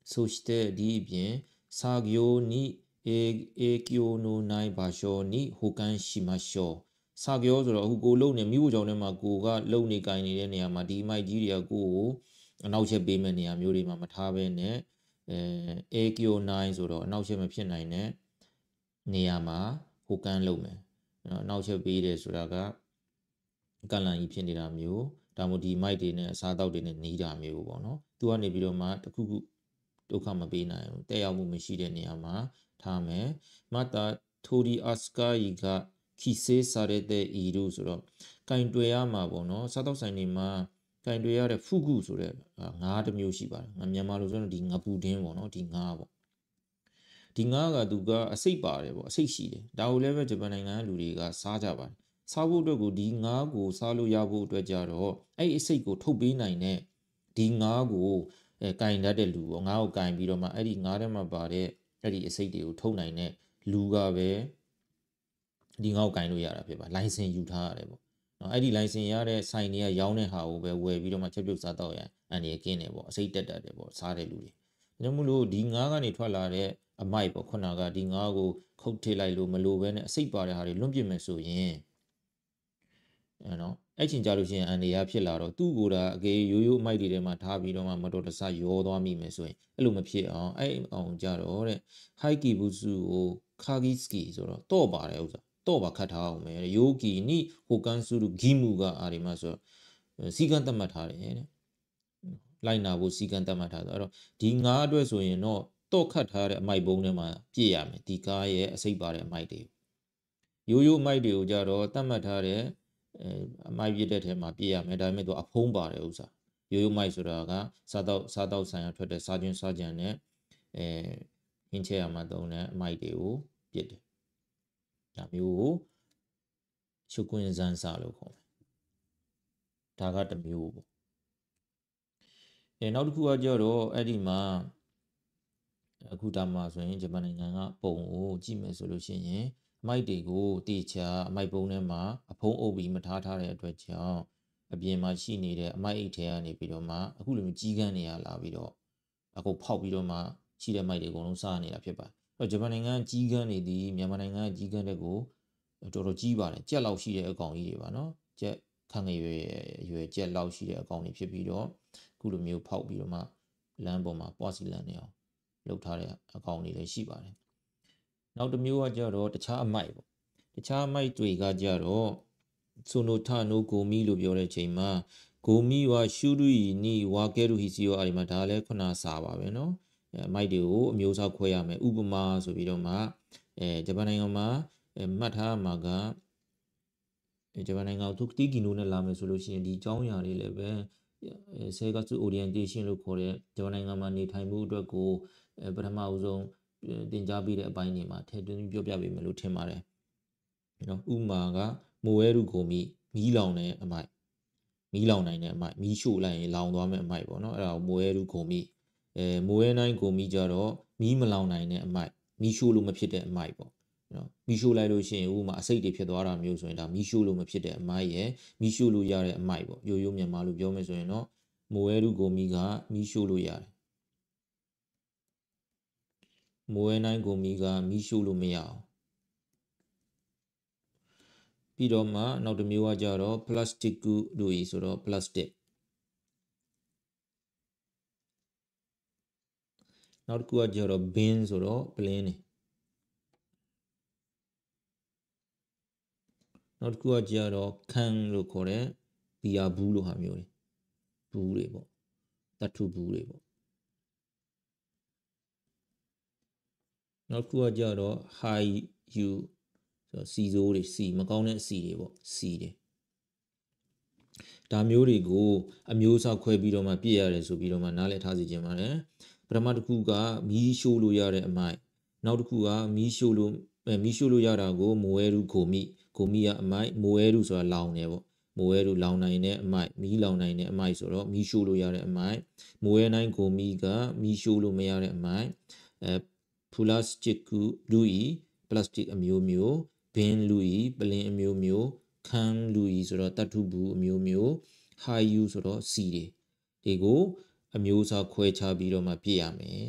A: ဆိုしてဒီအပြင်စာ行に影響のない場所に保管しましょうစာ行ဆိုတော့အခုကိုလုံနေမိဖို့ကြောင့်လည်းမှာကိုကလုံနေကိုင်နေတဲ့နေရာမှာဒီအမိုက်ကြီးတွေကကိုကိုအနောက်ချက်ပေးမဲ့နေရာမျိုးတွေမှာမထားဘဲနဲ့影響ないဆိုတော့အနောက်ချက်မဖြစ်နိုင်တဲ့နေရာမှာဟိုကန်လုပ်မယ်အနောက်ချက်ပေးတယ်ဆိုတာကကန့်လန့်ကြီးဖြစ်နေတာမျိုးဒါမှမဟုတ်ဒီမိုက်တွေနဲ့အစားအသောက်တွေနဲ့နီးတာမျိုးပေါ့နော်သူကနေပြီးတော့မှတခုခုဒုက္ခမပေးနိုင်ဘူးတက်ရောက်မှုမရှိတဲ့နေရာမှာထားမယ်မတာထိုဒီအစကာယီကခီဆေးစားရတဲ့အီရုဆိုတော့ကင်တွယ်ရမှာပေါ့နော်စားတောက်ဆိုင်တွေမှာကင်တွယ်ရတဲ့ဖုကုဆိုတဲ့ငါးတစ်မျိုးရှိပါတယ်မြန်မာလိုဆိုရင်ဒီငပူတင်းပေါ့နော်ဒီငါးပေါ့ဒီငါးကသူကအစိတ်ပါတယ်ပေါ့အစိတ်ရှိတယ်ဒါကိုလည်းပဲဂျပန်နိုင်ငံကလူတွေကစားကြပါတယ်စားဖို့အတွက်ကိုဒီငါးကိုစားလို့ရဖို့အတွက်ကြတော့အဲ့အစိတ်ကိုထုတ်ပေးနိုင်တဲ့ဒီငါးကိုကင်တတ်တဲ့လူပေါ့ငါးကိုကင်ပြီးတော့မှအဲ့ဒီငါးထဲမှာပါတဲ့အဲ့ဒီအစိတ်တွေကိုထုတ်နိုင်တဲ့လူကပဲဒီငါ့ကိုကင်လို့ရတာဖြစ်ပါလိုင်စင်ယူထားရတယ်ပေါ့နော်အဲ့ဒီလိုင်စင်ရတဲ့ဆိုင်တွေကရောင်းတဲ့ဟာကိုပဲဝယ်ပြီးတော့မှချက်ပြုတ်စားတော့ရအန်ဒီကင်းတယ်ပေါ့အစိတ်တက်တယ်ပေါ့စားတဲ့လူတွေဒါမှမဟုတ်ဒီငါးကနေထွက်လာတဲ့အမိုက်ပေါ့ခုနကဒီငါးကိုခုတ်ထည့်လိုက်လို့မလိုပဲနဲ့အစိတ်ပါတဲ့ဟာတွေလွန့်ပစ်မယ်ဆိုရင်နော်အဲ့ချိန်ကြလို့ရှိရင်အန်ဒီရဖြစ်လာတော့သူ့ကိုယ်တာအကေရိုးရိုးအမိုက်တွေထဲမှာထားပြီးတော့မှမတော်တဆရောသွားမိမယ်ဆိုရင်အဲ့လိုမဖြစ်အောင်အဲ့အောင်ကြတော့တဲ့ဟိုက်ကီဘူစုကိုခါဂီစကီဆိုတော့ပါတယ်ဥစ္စာတော့ပါခတ်ထားအောင်မယ်ယိုဂီနိဟိုကန်ဆူဂီမူကအာဒီမှာဆိုစီကန်တတ်မှတ်ထားတယ်တဲ့လိုက်နာဖို့စီကန်တတ်မှတ်ထားတယ်အဲ့တော့ဒီငါးအတွက်ဆိုရင်တော့ခတ်ထားတဲ့အမိုက်ပုံးထဲမှာပြည့်ရမယ်ဒီကားရဲ့အစိတ်ပါတဲ့အမိုက်တွေရိုးရိုးအမိုက်တွေကိုကြတော့တတ်မှတ်ထားတဲ့အမိုက်ပြည့်တဲ့ထဲမှာပြည့်ရမယ်ဒါပေမဲ့သူအဖုံးပါတယ်ဥစ္စာရိုးရိုးမိုက်ဆိုတာကစားတော့ဆိုင်ရထွက်တဲ့စားခြင်းစားကြံနဲ့ဟင်းချက်ရမှာတုံးတဲ့အမိုက်တွေကိုပြည့်တယ်ဒါမျိုးကိုချုပ်ကွင်းစမ်းစာလို့ခေါ်မယ်ဒါကတစ်မျိုးပေါ့နောက်တစ်ခုကကြတော့အဲ့ဒီမှာအခုဒါမှဆိုရင်ဂျပန်နိုင်ငံကပုံကိုကြည့်မယ်ဆိုလို့ရှိရင်အမိုက်တွေကိုတေချာအမိုက်ပုံးထဲမှာအဖုံးအုပ်ပြီးမထားတဲ့အတွက်ကြောင့်အပြင်မှာရှိနေတဲ့အမိုက်အိတ်ထဲကနေပြီးတော့မှအခုလိုမျိုးကြီးကန်းနေရလာပြီးတော့အခုဖောက်ပြီးတော့မှရှိတဲ့မိုက်တွေအကုန်လုံးစားနေတာဖြစ်ပါတယ်ဂျပန်နိုင်ငံကြီးကန်းနေသည်မြန်မာနိုင်ငံကြီးကန်းတဲ့ကိုတော်တော်ကြီးပါတယ်ကြက်လောက်ရှိတဲ့အကောင်ကြီးတွေပါနော်ကြက်ခန့်ငယ်ရွယ်ကြက်လောက်ရှိတဲ့အကောင်တွေဖြစ်ပြီးတော့အခုလိုမျိုးဖောက်ပြီးတော့မှလမ်းပေါ်မှာပွားစီလန်နေအောင်လုပ်ထားတဲ့အကောင်တွေလည်းရှိပါတယ်နောက်တစ်မျိုးကကြတော့တခြားအမိုက်ပေါ့တခြားအမိုက်တွေကကြတော့ဆိုနိုထာနိုဂိုမီလို့ပြောတဲ့ချိန်မှာဂိုမီဝါရှူရူီနီဝါကဲရူဟီစီယောအဲ့ဒီမှာဒါလည်းခုနစာပါပဲเนาะအမိုက်တွေကိုအမျိုးအစားခွဲရမယ်ဥပမာဆိုပြီးတော့မှဂျပန်နိုင်ငံမှာမှတ်ထားမှာကဂျပန်နိုင်ငံကိုတီကီနိုနဲ့လာမယ်ဆိုလို့ရှိရင်ဒီအကြောင်းအရာတွေလည်းပဲဆဲကစု orientation လို့ခေါ်တဲ့ဂျပန်နိုင်ငံမှာနေထိုင်မှုအတွက်ကိုပထမအဆုံးတင် जा ပေးတဲ့အပိုင်းတွေမှာထည့်သွင်းပြောပြပေးမယ်လို့ထင်ပါတယ်နော်ဥမာကမိုအဲရုကိုမီးလောင်တဲ့အမိုက်မီးလောင်နိုင်တဲ့အမိုက်မီးရှို့လိုက်ရင်လောင်သွားမယ့်အမိုက်ပေါ့နော်အဲ့ဒါကိုမိုအဲရုကိုမိုအဲနိုင်ကိုမီးကြတော့မီးမလောင်နိုင်တဲ့အမိုက်မီးရှို့လို့မဖြစ်တဲ့အမိုက်ပေါ့နော်မီးရှို့လိုက်လို့ရှိရင်ဥမာအစိတ်တွေဖြစ်သွားတာမျိုးဆိုရင်ဒါမီးရှို့လို့မဖြစ်တဲ့အမိုက်ရယ်မီးရှို့လို့ရတဲ့အမိုက်ပေါ့ရိုးရိုးမြန်မာလိုပြောမယ်ဆိုရင်တော့မိုအဲရုကိုမီးကမီးရှို့လို့ရတယ်မိုအဲနိုင်ကိုမီးကမီးရှို့လို့မရအောင်ပြီးတော့မှနောက်တစ်မျိုးကကြတော့ plastic လို့ဆိုတော့ plastic နောက်တစ်ခုကကြတော့ bin ဆိုတော့ plane နေနောက်တစ်ခုကကြတော့ can လို့ခေါ်တဲ့ဘီယာဘူးလို့ဟာမျိုးတွေဘူးတွေပေါ့တတ်ထုဘူးတွေပေါ့နောက်တစ်ခုကကြတော့ high you ဆိုစီစိုးတွေစီမကောင်းတဲ့စီတွေပေါ့စီတွေဒါမျိုးတွေကိုအမျိုးအစားခွဲပြီးတော့မှပြည့်ရတယ်ဆိုပြီးတော့မှနားလည်ထားစီခြင်းပါတယ်ပထမတစ်ခုကမီးရှို့လို့ရတဲ့အမိုက်နောက်တစ်ခုကမီးရှို့လို့ရတာကိုမိုအဲရုကိုမီကအမိုက်မိုအဲရုဆိုတာလောင်နေပေါ့မိုအဲရုလောင်နိုင်တဲ့အမိုက်မီးလောင်နိုင်တဲ့အမိုက်ဆိုတော့မီးရှို့လို့ရတဲ့အမိုက်မိုအဲနိုင်ကိုမီကမီးရှို့လို့မရတဲ့အမိုက်ပလတ်စတစ်လူဤပလတ်စတစ်အမျိုးမျိုးဘင်းလူဤပလင်းအမျိုးမျိုးခန်းလူဤဆိုတော့တတ်ထုဘူးအမျိုးမျိုး high you ဆိုတော့စီတွေကိုအမျိုးအစားခွဲခြားပြီးတော့မှပြည့်ရမယ်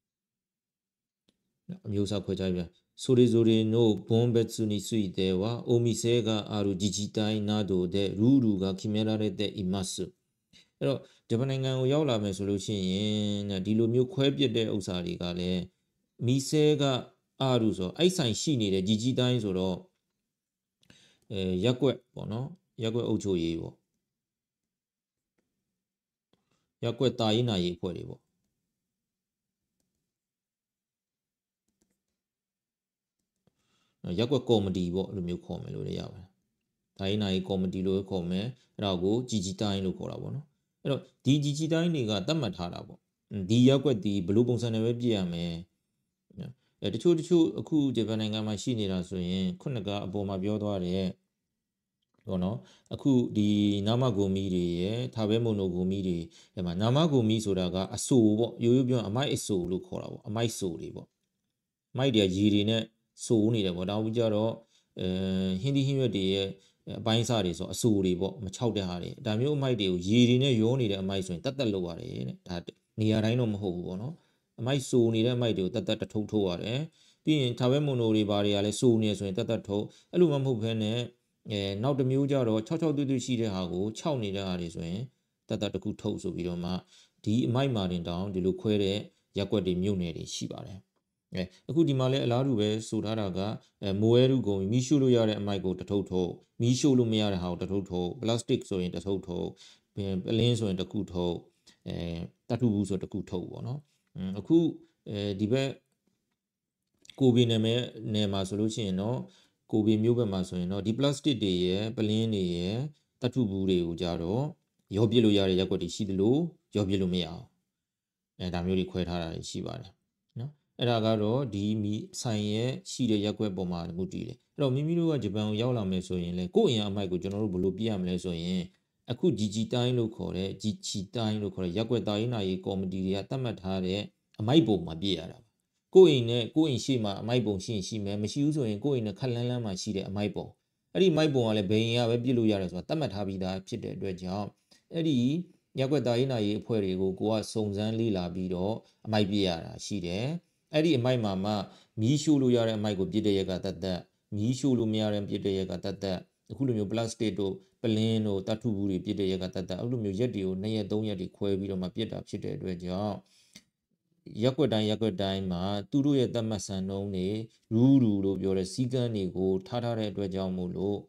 A: အမျိုးအစားခွဲခြားပြそれぞれの分別についてはお店がある自治体などでルールが決められていますအဲ့တော့ဂျပန်နိုင်ငံကိုရောက်လာမယ်ဆိုလို့ရှိရင်ဒီလိုမျိုးခွဲပြစ်တဲ့ဥစ္စာတွေကလည်းမီဆဲကအာရုဆိုအဲ့ဆိုင်ရှိနေတဲ့ကြီးကြီးတိုင်းဆိုတော့ရက်ကွက်ပေါ့နော်ရက်ကွက်အုပ်ချုပ်ရေးပေါ့ရက်ကွက်တာရေးနာရေးအဖွဲ့တွေပေါ့ရက်ကွက်ကော်မတီပေါ့အဲ့လိုမျိုးခေါ်မယ်လို့ရပါတယ်တာရေးနာရေးကော်မတီလို့ခေါ်မယ်အဲ့ဒါကိုကြီးကြီးတိုင်းလို့ခေါ်တာပေါ့နော်အဲ့တော့ဒီကြီးကြီးတိုင်းတွေကသတ်မှတ်ထားတာပေါ့ဒီရက်ကွက်ဒီဘယ်လိုပုံစံနဲ့ပဲပြည့်ရမယ်တချို့အခုဂျပန်နိုင်ငံမှာရှိနေတာဆိုရင်ခုနကအပေါ်မှာပြောသွားတဲ့ပေါ့နော်အခုဒီနာမဂိုမီတွေရဲ့ထာဘဲမိုနိုဂိုမီတွေဒီမှာနာမဂိုမီဆိုတာကအဆိုပေါ့ရိုးရိုးပြောအမိုက်အဆိုလို့ခေါ်တာပေါ့အမိုက်ဆိုတွေပေါ့အမိုက်တွေကရေတွေနဲ့ဆိုနေတယ်ပေါ့ဒါမှကြတော့ဟင်းသီးဟင်းရွက်တွေရဲ့အပိုင်းစားတွေဆိုအဆိုတွေပေါ့မချောက်တဲ့ဟာတွေဒါမျိုးအမိုက်တွေကိုရေတွေနဲ့ရောနေတဲ့အမိုက်ဆိုရင်တတ်လောက်ရတယ်တဲ့ဒါနေရာတိုင်းတော့မဟုတ်ဘူးပေါ့နော်အမိုက်ဆိုနေတဲ့အမိုက်တွေကိုတတ်ထုတ်ရတယ်ပြီးရင်ထာဘဲမိုနိုတွေဘာတွေကလည်းဆိုနေဆိုရင်တတ်ထုတ်အဲ့လိုမှမဟုတ်ဘဲနဲ့နောက်တစ်မျိုးကြတော့6သွေးရှိတဲ့ဟာကို6နေတဲ့ဟာတွေဆိုရင်တတ်တခုထုတ်ဆိုပြီးတော့မှဒီအမိုက်မာတင်တောင်ဒီလိုခွဲတဲ့ရက်ကွက်တွေမြို့နယ်တွေရှိပါတယ်အခုဒီမှာလည်းအလားတူပဲဆိုထားတာကမိုးရဲရုကုန်မီးရှို့လို့ရတဲ့အမိုက်ကိုတထုတ်ထုတ်မီးရှို့လို့မရတဲ့ဟာကိုတထုတ်ထုတ်ပလတ်စတစ်ဆိုရင်တထုတ်ထုတ်ပလင်းဆိုရင်တခုထုတ်တထုဘူးဆိုတခုထုတ်ပေါ့နော်အခုဒီဘက်ကိုဗီနယ်မှာဆိုလို့ရှိရင်တော့ကိုဗီမျိုးဘက်မှာဆိုရင်တော့ဒီပလတ်စတစ်တွေရဲ့ပလင်းတွေရဲ့တထုဘူးတွေကိုကြတော့ရောပြစ်လို့ရတဲ့ရက်ကွက်တွေရှိသလိုရောပြစ်လို့မရအောင်ဒါမျိုးတွေခွဲထားတာရှိပါတယ်နော်အဲ့ဒါကတော့ဒီဆိုင်ရဲ့ရှိတဲ့ရက်ကွက်ပေါ်မှာမူတည်တယ်အဲ့တော့မိမိတို့ကဂျပန်ကိုရောက်လာမယ်ဆိုရင်လေကိုယ့်အရင်အမိုက်ကိုကျွန်တော်တို့ဘယ်လိုပြရမလဲဆိုရင်အခုဂျီဂျီတိုင်းလို့ခေါ်တဲ့ဂျီချီတိုင်းလို့ခေါ်တဲ့ရက်ကွက်တာရေးနာရေးကော်မတီတွေကသတ်မှတ်ထားတဲ့အမိုက်ပုံမှာပြရတာကိုယ့်အိမ်နဲ့ကိုယ့်အိမ်ရှိမှအမိုက်ပုံရှိမယ်မရှိဘူးဆိုရင်ကိုယ့်အိမ်နဲ့ခက်လန်းလန်းမှာရှိတဲ့အမိုက်ပုံအဲ့ဒီမိုက်ပုံကလည်းဘယ်ရင်ကပဲပြစ်လို့ရတယ်ဆိုတာသတ်မှတ်ထားပြီးသားဖြစ်တဲ့အတွက်ကြောင့်အဲ့ဒီရက်ကွက်တာရေးနာရေးအဖွဲ့တွေကိုကိုကစုံစမ်းလေ့လာပြီးတော့အမိုက်ပြရတာရှိတယ်အဲ့ဒီအမိုက်မှာမှမီးရှို့လို့ရတဲ့အမိုက်ကိုပြစ်တဲ့ရက်ကတတ်မီးရှို့လို့မရတဲ့ပြစ်တဲ့ရက်ကတတ်အခုလိုမျိုးပလတ်စတစ်တို့ပလင်းတို့တတ်ထုဘူးတွေပြစ်တဲ့ရက်ကတတ်အဲ့လိုမျိုးရက်တွေကို2ရက်3ရက်တွေခွဲပြီးတော့မှပြစ်တာဖြစ်တဲ့အတွက်ကြောင့်ရက်ကွက်တိုင်းမှာသူတို့ရဲ့သတ်မှတ်စံနှုန်းတွေရူလို့ပြောတဲ့စီကန်းတွေကိုထားတဲ့အတွက်ကြောင့်မို့လို့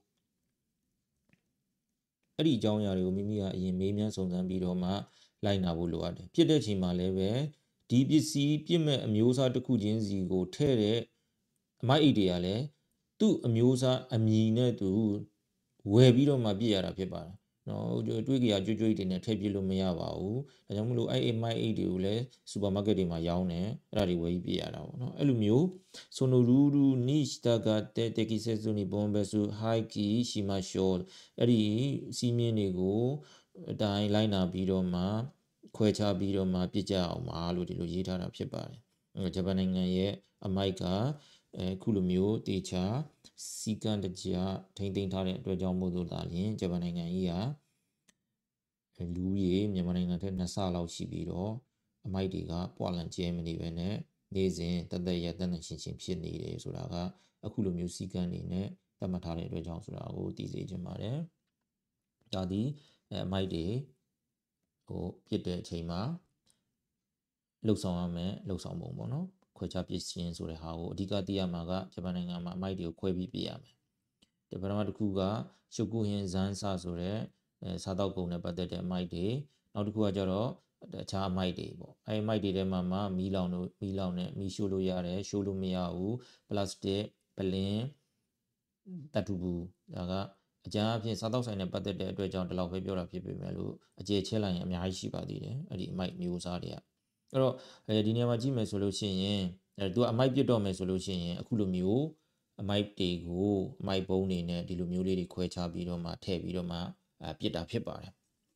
A: အဲ့ဒီအကြောင်းအရာတွေကိုမိမိကအရင်မေးမြန်းစုံစမ်းပြီးတော့မှလိုက်နာဖို့လိုအပ်တယ်ဖြစ်တဲ့ချိန်မှာလည်းပဲဒီပစ္စည်းပြစ်မဲ့အမျိုးအစားတစ်ခုချင်းစီကိုထည့်တဲ့အမိုက်အိတ်တွေကလည်းသူ့အမျိုးအစားအမည်နဲ့သူဝယ်ပြီးတော့မှပြစ်ရတာဖြစ်ပါတယ်နော်တွေးကြကြွတွေနဲ့ထည့်ပြလို့မရပါဘူးဒါကြောင့်မလို့အဲ့မိုက်အိတ်တွေကိုလည်းစူပါမားကတ်တွေမှာရောင်းတယ်အဲ့ဒါတွေဝယ်ပြီးပြရတာပေါ့နော်အဲ့လိုမျိုးဆိုနိုရူရူနိစတာဂတေတကိဆေဇူနီဘွန်ဘဆူဟိုက်ကီရှီမာရှောအဲ့ဒီစီးမြင့်တွေကိုအတိုင်းလိုက်နာပြီးတော့မှခွဲခြားပြီးတော့မှပြစ်ကြအောင်ပါလို့ဒီလိုရေးထားတာဖြစ်ပါတယ်ဂျပန်နိုင်ငံရဲ့အမိုက်ကခုလိုမျိုးတေချာစီကံတကြထိမ့်သိမ်းထားတဲ့အတွက်ကြောင့်မို့လို့ဒါလျှင်ဂျပန်နိုင်ငံကြီးဟာလူကြီးမြန်မာနိုင်ငံထက်2ဆလောက်ရှိပြီးတော့အမိုက်တွေကပွာလန်ကျဲမနေပဲနဲ့နေစဉ်တသက်ရတန်ရှင်းဖြစ်နေတယ်ဆိုတာကအခုလိုမျိုးစီကံနေနဲ့သတ်မှတ်ထားတဲ့အတွက်ကြောင့်ဆိုတာကိုသိစေချင်ပါတယ်ဒါဒီအမိုက်တွေပြစ်တဲ့အချိန်မှာလှုပ်ဆောင်ရမယ်လှုပ်ဆောင်ပုံပေါ့နော်ခွဲခြားပြစ်ရှင်းဆိုတဲ့ဟာကိုအဓိကသိရမှာကဂျပန်နိုင်ငံမှာအမိုက်တွေကိုခွဲပြီးပြရမယ်ဒီပထမတစ်ခုကရှုကုဟင်ဇန်ဆာဆိုတဲ့စားတောက်ကုန်နဲ့ပတ်သက်တဲ့အမိုက်တွေနောက်တစ်ခုကကျတော့အခြားအမိုက်တွေပေါ့အဲအမိုက်တွေထဲမှာမီးလောင်နဲ့မီးရှို့လို့ရတယ်ရှို့လို့မရဘူးပလတ်စတစ်ပလင်းတတ်တူဘူးဒါကအကြမ်းအဖြစ်စားတောက်ဆိုင်နဲ့ပတ်သက်တဲ့အတွက်ကြောင့်ဒီလောက်ပဲပြောတာဖြစ်ပေမဲ့လို့အကျေချဲလိုက်ရင်အများကြီးရှိပါသေးတယ်အဲ့ဒီအမိုက်မျိုးစားတွေကအဲ့တော့ဒီနေရာမှာကြည့်မယ်ဆိုလို့ရှိရင်သူကအမိုက်ပြစ်တော့မယ်ဆိုလို့ရှိရင်အခုလိုမျိုးအမိုက်တွေကိုအမိုက်ပုံးတွေနဲ့ဒီလိုမျိုးလေးတွေခွဲခြားပြီးတော့မှထည့်ပြီးတော့မှပြစ်တာဖြစ်ပါတယ်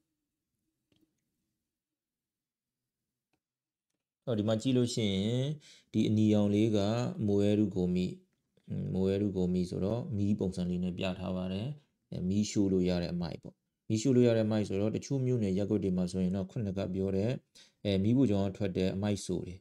A: ဒီမှာကြည့်လို့ရှိရင်ဒီအနီရောင်လေးကမိုရဲရုကိုမီဆိုတော့မီးပုံစံလေးနဲ့ပြထားပါတယ်မီးရှို့လို့ရတဲ့အမိုက်ပေါ့မီးရှို့လို့ရတဲ့အမိုက်ဆိုတော့တချို့မြို့နယ်ရပ်ကွက်တွေမှာဆိုရင်တော့ခုနကပြောတဲ့မီးဖို့ကြောင့်ထွက်တဲ့အမိုက်ဆိုတွေ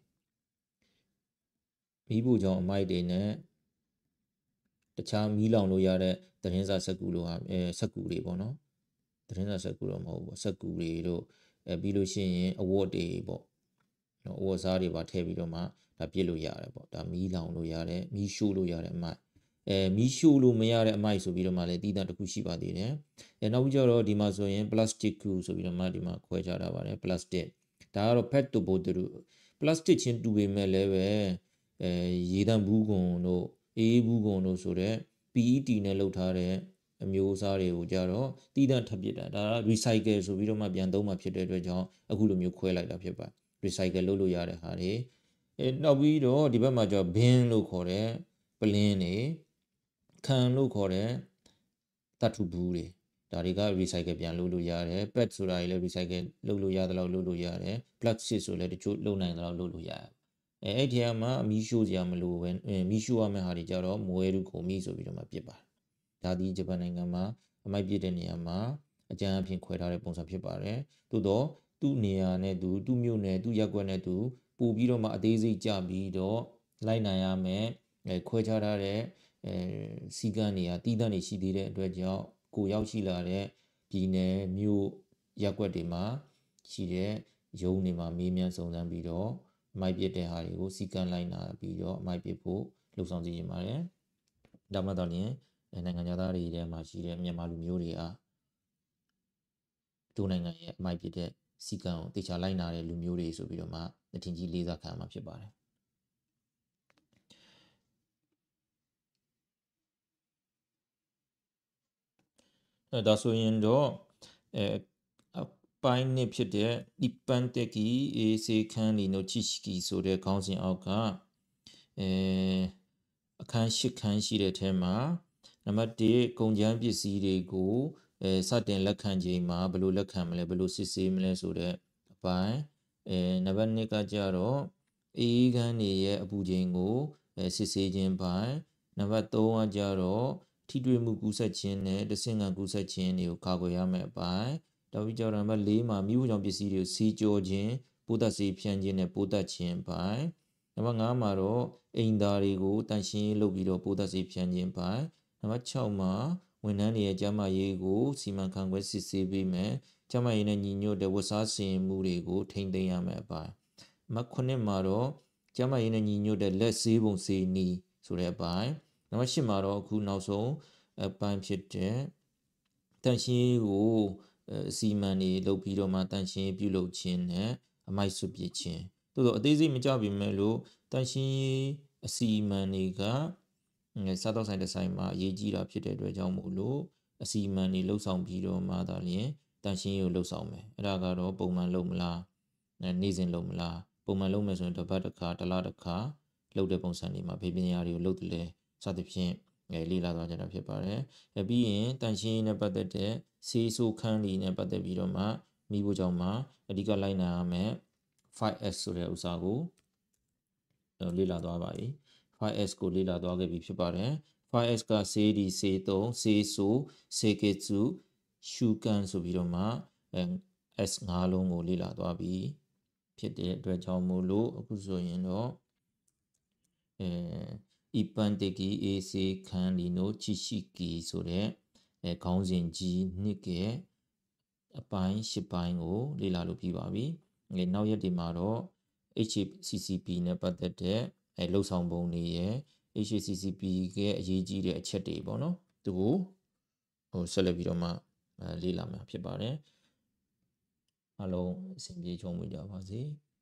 A: မီးဖို့ကြောင့်အမိုက်တွေနဲ့တခြားမီးလောင်လို့ရတဲ့သတင်းစာစက်ကူလိုဟာစက်ကူတွေပေါ့နော်သတင်းစာစက်ကူတော့မဟုတ်ဘူးစက်ကူတွေတို့ပြီးလို့ရှိရင်အဝတ်တွေပေါ့နော်အဝတ်စားတွေပါထည့်ပြီးတော့မှဒါပြစ်လို့ရတယ်ပေါ့ဒါမီးလောင်လို့ရတယ်မီးရှို့လို့ရတဲ့အမိုက်မီးရှို့လို့မရတဲ့အမိုက်ဆိုပြီးတော့မှလည်းတည်တံ့တစ်ခုရှိပါသေးတယ်နောက်ပြီးကြတော့ဒီမှာဆိုရင် plastic ကူဆိုပြီးတော့မှဒီမှာခွဲခြားထားပါတယ် plastic ဒါကတော့ pet to bottle plastic ချင်းတူပေမဲ့လည်းပဲရေတံဘူးကွန်တို့အေးဘူးကွန်တို့ဆိုတဲ့ PET နဲ့လုပ်ထားတဲ့အမျိုးအစားတွေကိုကြတော့တည်တံ့ထပ်ပစ်တာဒါက recycle ဆိုပြီးတော့မှပြန်သုံးမှဖြစ်တဲ့အတွက်ကြောင့်အခုလိုမျိုးခွဲလိုက်တာဖြစ်ပါ recycle လုပ်လို့ရတဲ့ဟာတွေနောက်ပြီးတော့ဒီဘက်မှာကျတော့ bin လို့ခေါ်တဲ့ပလင်းတွေခံလို့ခေါ်တဲ့တတ်ထူဘူးတွေဒါတွေက recycle ပြန်လုပ်လို့ရတယ် pet ဆိုတာတွေလည်း recycle လုပ်လို့ရသလောက်လုပ်လို့ရတယ် plastic ဆိုလည်းတချို့လုပ်နိုင်သလောက်လုပ်လို့ရတယ်အဲ့ဒီမှာမီးရှို့စရာမလိုပဲမီးရှို့ရမယ့်ဟာတွေကြတော့မွဲရုခုံမီးဆိုပြီးတော့မှပြစ်ပါတယ်ဒါဒီဂျပန်နိုင်ငံမှာအမိုက်ပြစ်တဲ့နေရာမှာအကြမ်းအဖြစ်ခွဲထားတဲ့ပုံစံဖြစ်ပါတယ်သို့တော့သူ့နေရာနဲ့သူမြို့နယ်သူ့ရပ်ကွက်နဲ့သူပို့ပြီးတော့မှအသေးစိတ်ကြပြီးတော့လိုက်နိုင်ရမယ်ခွဲခြားထားတဲ့စီကံတွေကတည်တံ့နေရှိသေးတဲ့အတွက်ကြောင့်ကိုရောက်ရှိလာတဲ့ပြည်နယ်မြို့ရပ်ကွက်တွေမှာရှိတဲ့ရုံးတွေမှာမေးမြန်းစုံစမ်းပြီးတော့အမိုက်ပြစ်တဲ့ဟာတွေကိုစီကံလိုက်နာပြီးတော့အမိုက်ပြစ်ဖို့လှုံ့ဆော်စီရင်ပါတယ်ဒါမှတော့လည်းနိုင်ငံသားတွေထဲမှာရှိတဲ့မြန်မာလူမျိုးတွေကတို့နိုင်ငံရဲ့အမိုက်ပြစ်တဲ့စီကံကိုတေချာလိုက်နာတဲ့လူမျိုးတွေဆိုပြီးတော့မှအထင်ကြီးလေးစားခံမှာဖြစ်ပါတယ်ဒါဆိုရင်တော့ပိုင်းနှစ်ဖြစ်တဲ့一般的衛生管理の知識ဆိုတဲ့ခေါင်းစဉ်အောက်ကအခန်း၈ခန်းရှိတဲ့ထဲမှာနံပါတ်1ကုန်ကျန်းပစ္စည်းတွေကိုစတင်လက်ခံချိန်မှာဘယ်လိုလက်ခံမလဲဘယ်လိုစစ်ဆေးမလဲဆိုတဲ့အပိုင်းနံပါတ်2ကကြတော့အေးခန်းတွေရဲ့အပူချိန်ကိုစစ်ဆေးခြင်းပိုင်းနံပါတ်3ကကြတော့ထိတွေ့မှုကူးစက်ခြင်းနဲ့တဆင့်ခံကူးစက်ခြင်းတွေကိုကာကွယ်ရမယ့်အပိုင်းနောက်ပြီးကြတော့နံပါတ်4မှာမိဖို့ကြောင့်ပစ္စည်းတွေကိုစီးကြောခြင်းပိုးသက်ဆေးဖြန်းခြင်းနဲ့ပိုးသက်ခြင်းပိုင်းနံပါတ်5မှာတော့အိမ်သားတွေကိုတန်ရှင်းလုပ်ပြီးတော့ပိုးသက်ဆေးဖြန်းခြင်းပိုင်းနံပါတ်6မှာဝန်ထမ်းတွေရဲ့ကျန်းမာရေးကိုစီမံခန့်ခွဲစစ်ဆေးပေးမယ်ကျန်းမာရေးနဲ့ညီညွတ်တဲ့ဝတ်စားဆင်မှုတွေကိုထိန်းသိမ်းရမယ့်အပိုင်းနံပါတ်9မှာတော့ကျန်းမာရေးနဲ့ညီညွတ်တဲ့လက်ဆေးပုံဆေးနီးဆိုတဲ့အပိုင်းနံပါတ်10မှာတော့အခုနောက်ဆုံးအပိုင်းဖြစ်တဲ့တန်ရှင်းရေးကိုစီမံနေလုပ်ပြီးတော့မှတန်ရှင်းပြုလုပ်ခြင်းနဲ့အမိုက်ဆွပစ်ခြင်းသို့တော့အသေးစိတ်မကြပြီမဲ့လို့တန်ရှင်းရေးအစီအမံတွေကစားတော့ဆိုင်တစ်ဆိုင်မှာအရေးကြီးတာဖြစ်တဲ့အတွက်ကြောင့်မို့လို့အစီအမံတွေလှုပ်ဆောင်ပြီးတော့မှသာလျှင်တန်ရှင်းရေးကိုလှုပ်ဆောင်မယ်အဲ့ဒါကတော့ပုံမှန်လုပ်မလားနေ့စဉ်လုပ်မလားပုံမှန်လုပ်မယ်ဆိုရင်တစ်ပတ်တစ်ခါတစ်လတစ်ခါလုပ်တဲ့ပုံစံတွေမှာဖေးပညာတွေကိုလုပ်တယ်လေစသဖြင့်လေ့လာသွားကြတာဖြစ်ပါတယ်ပြီးရင်တန်ရှင်းရေးနဲ့ပတ်သက်တဲ့ဆေးဆိုးခန်းတွေနဲ့ပတ်သက်ပြီးတော့မှမိဖို့ကြောင့်မှအဓိကလိုက်နာရမယ် 5S ဆိုတဲ့ဥစ္စာကိုလေ့လာသွားပါပြီ 5S ကိုလေ့လာသွားခဲ့ပြီဖြစ်ပါတယ် 5S ကဆေးဒီဆေးသုံးဆေးဆိုးဆေးကစ်စုရှူကန်ဆိုပြီးတော့မှS 5လုံးကိုလေ့လာသွားပြီဖြစ်တဲ့အတွက်ကြောင့်မို့လို့အခုဆိုရင်တော့一般的衛生管理の知識ဆိုတဲ့ခေါင်းစဉ်ကြီးနှစ်ကအပိုင်း၈ပိုင်းကိုလေ့လာလို့ပြီးပါပြီနောက်ရက်ဒီမှာတော့ HACCP နဲ့ပတ်သက်တဲ့လှုပ်ဆောင်ပုံတွေရဲ့ HACCP ရဲ့အရေးကြီးတဲ့အချက်တွေပေါ့နော်သူကိုဆက်လက်ပြီးတော့မှလေ့လာမှာဖြစ်ပါတယ်အားလုံးအဆင်ပြေချုံးမှုကြပါစေ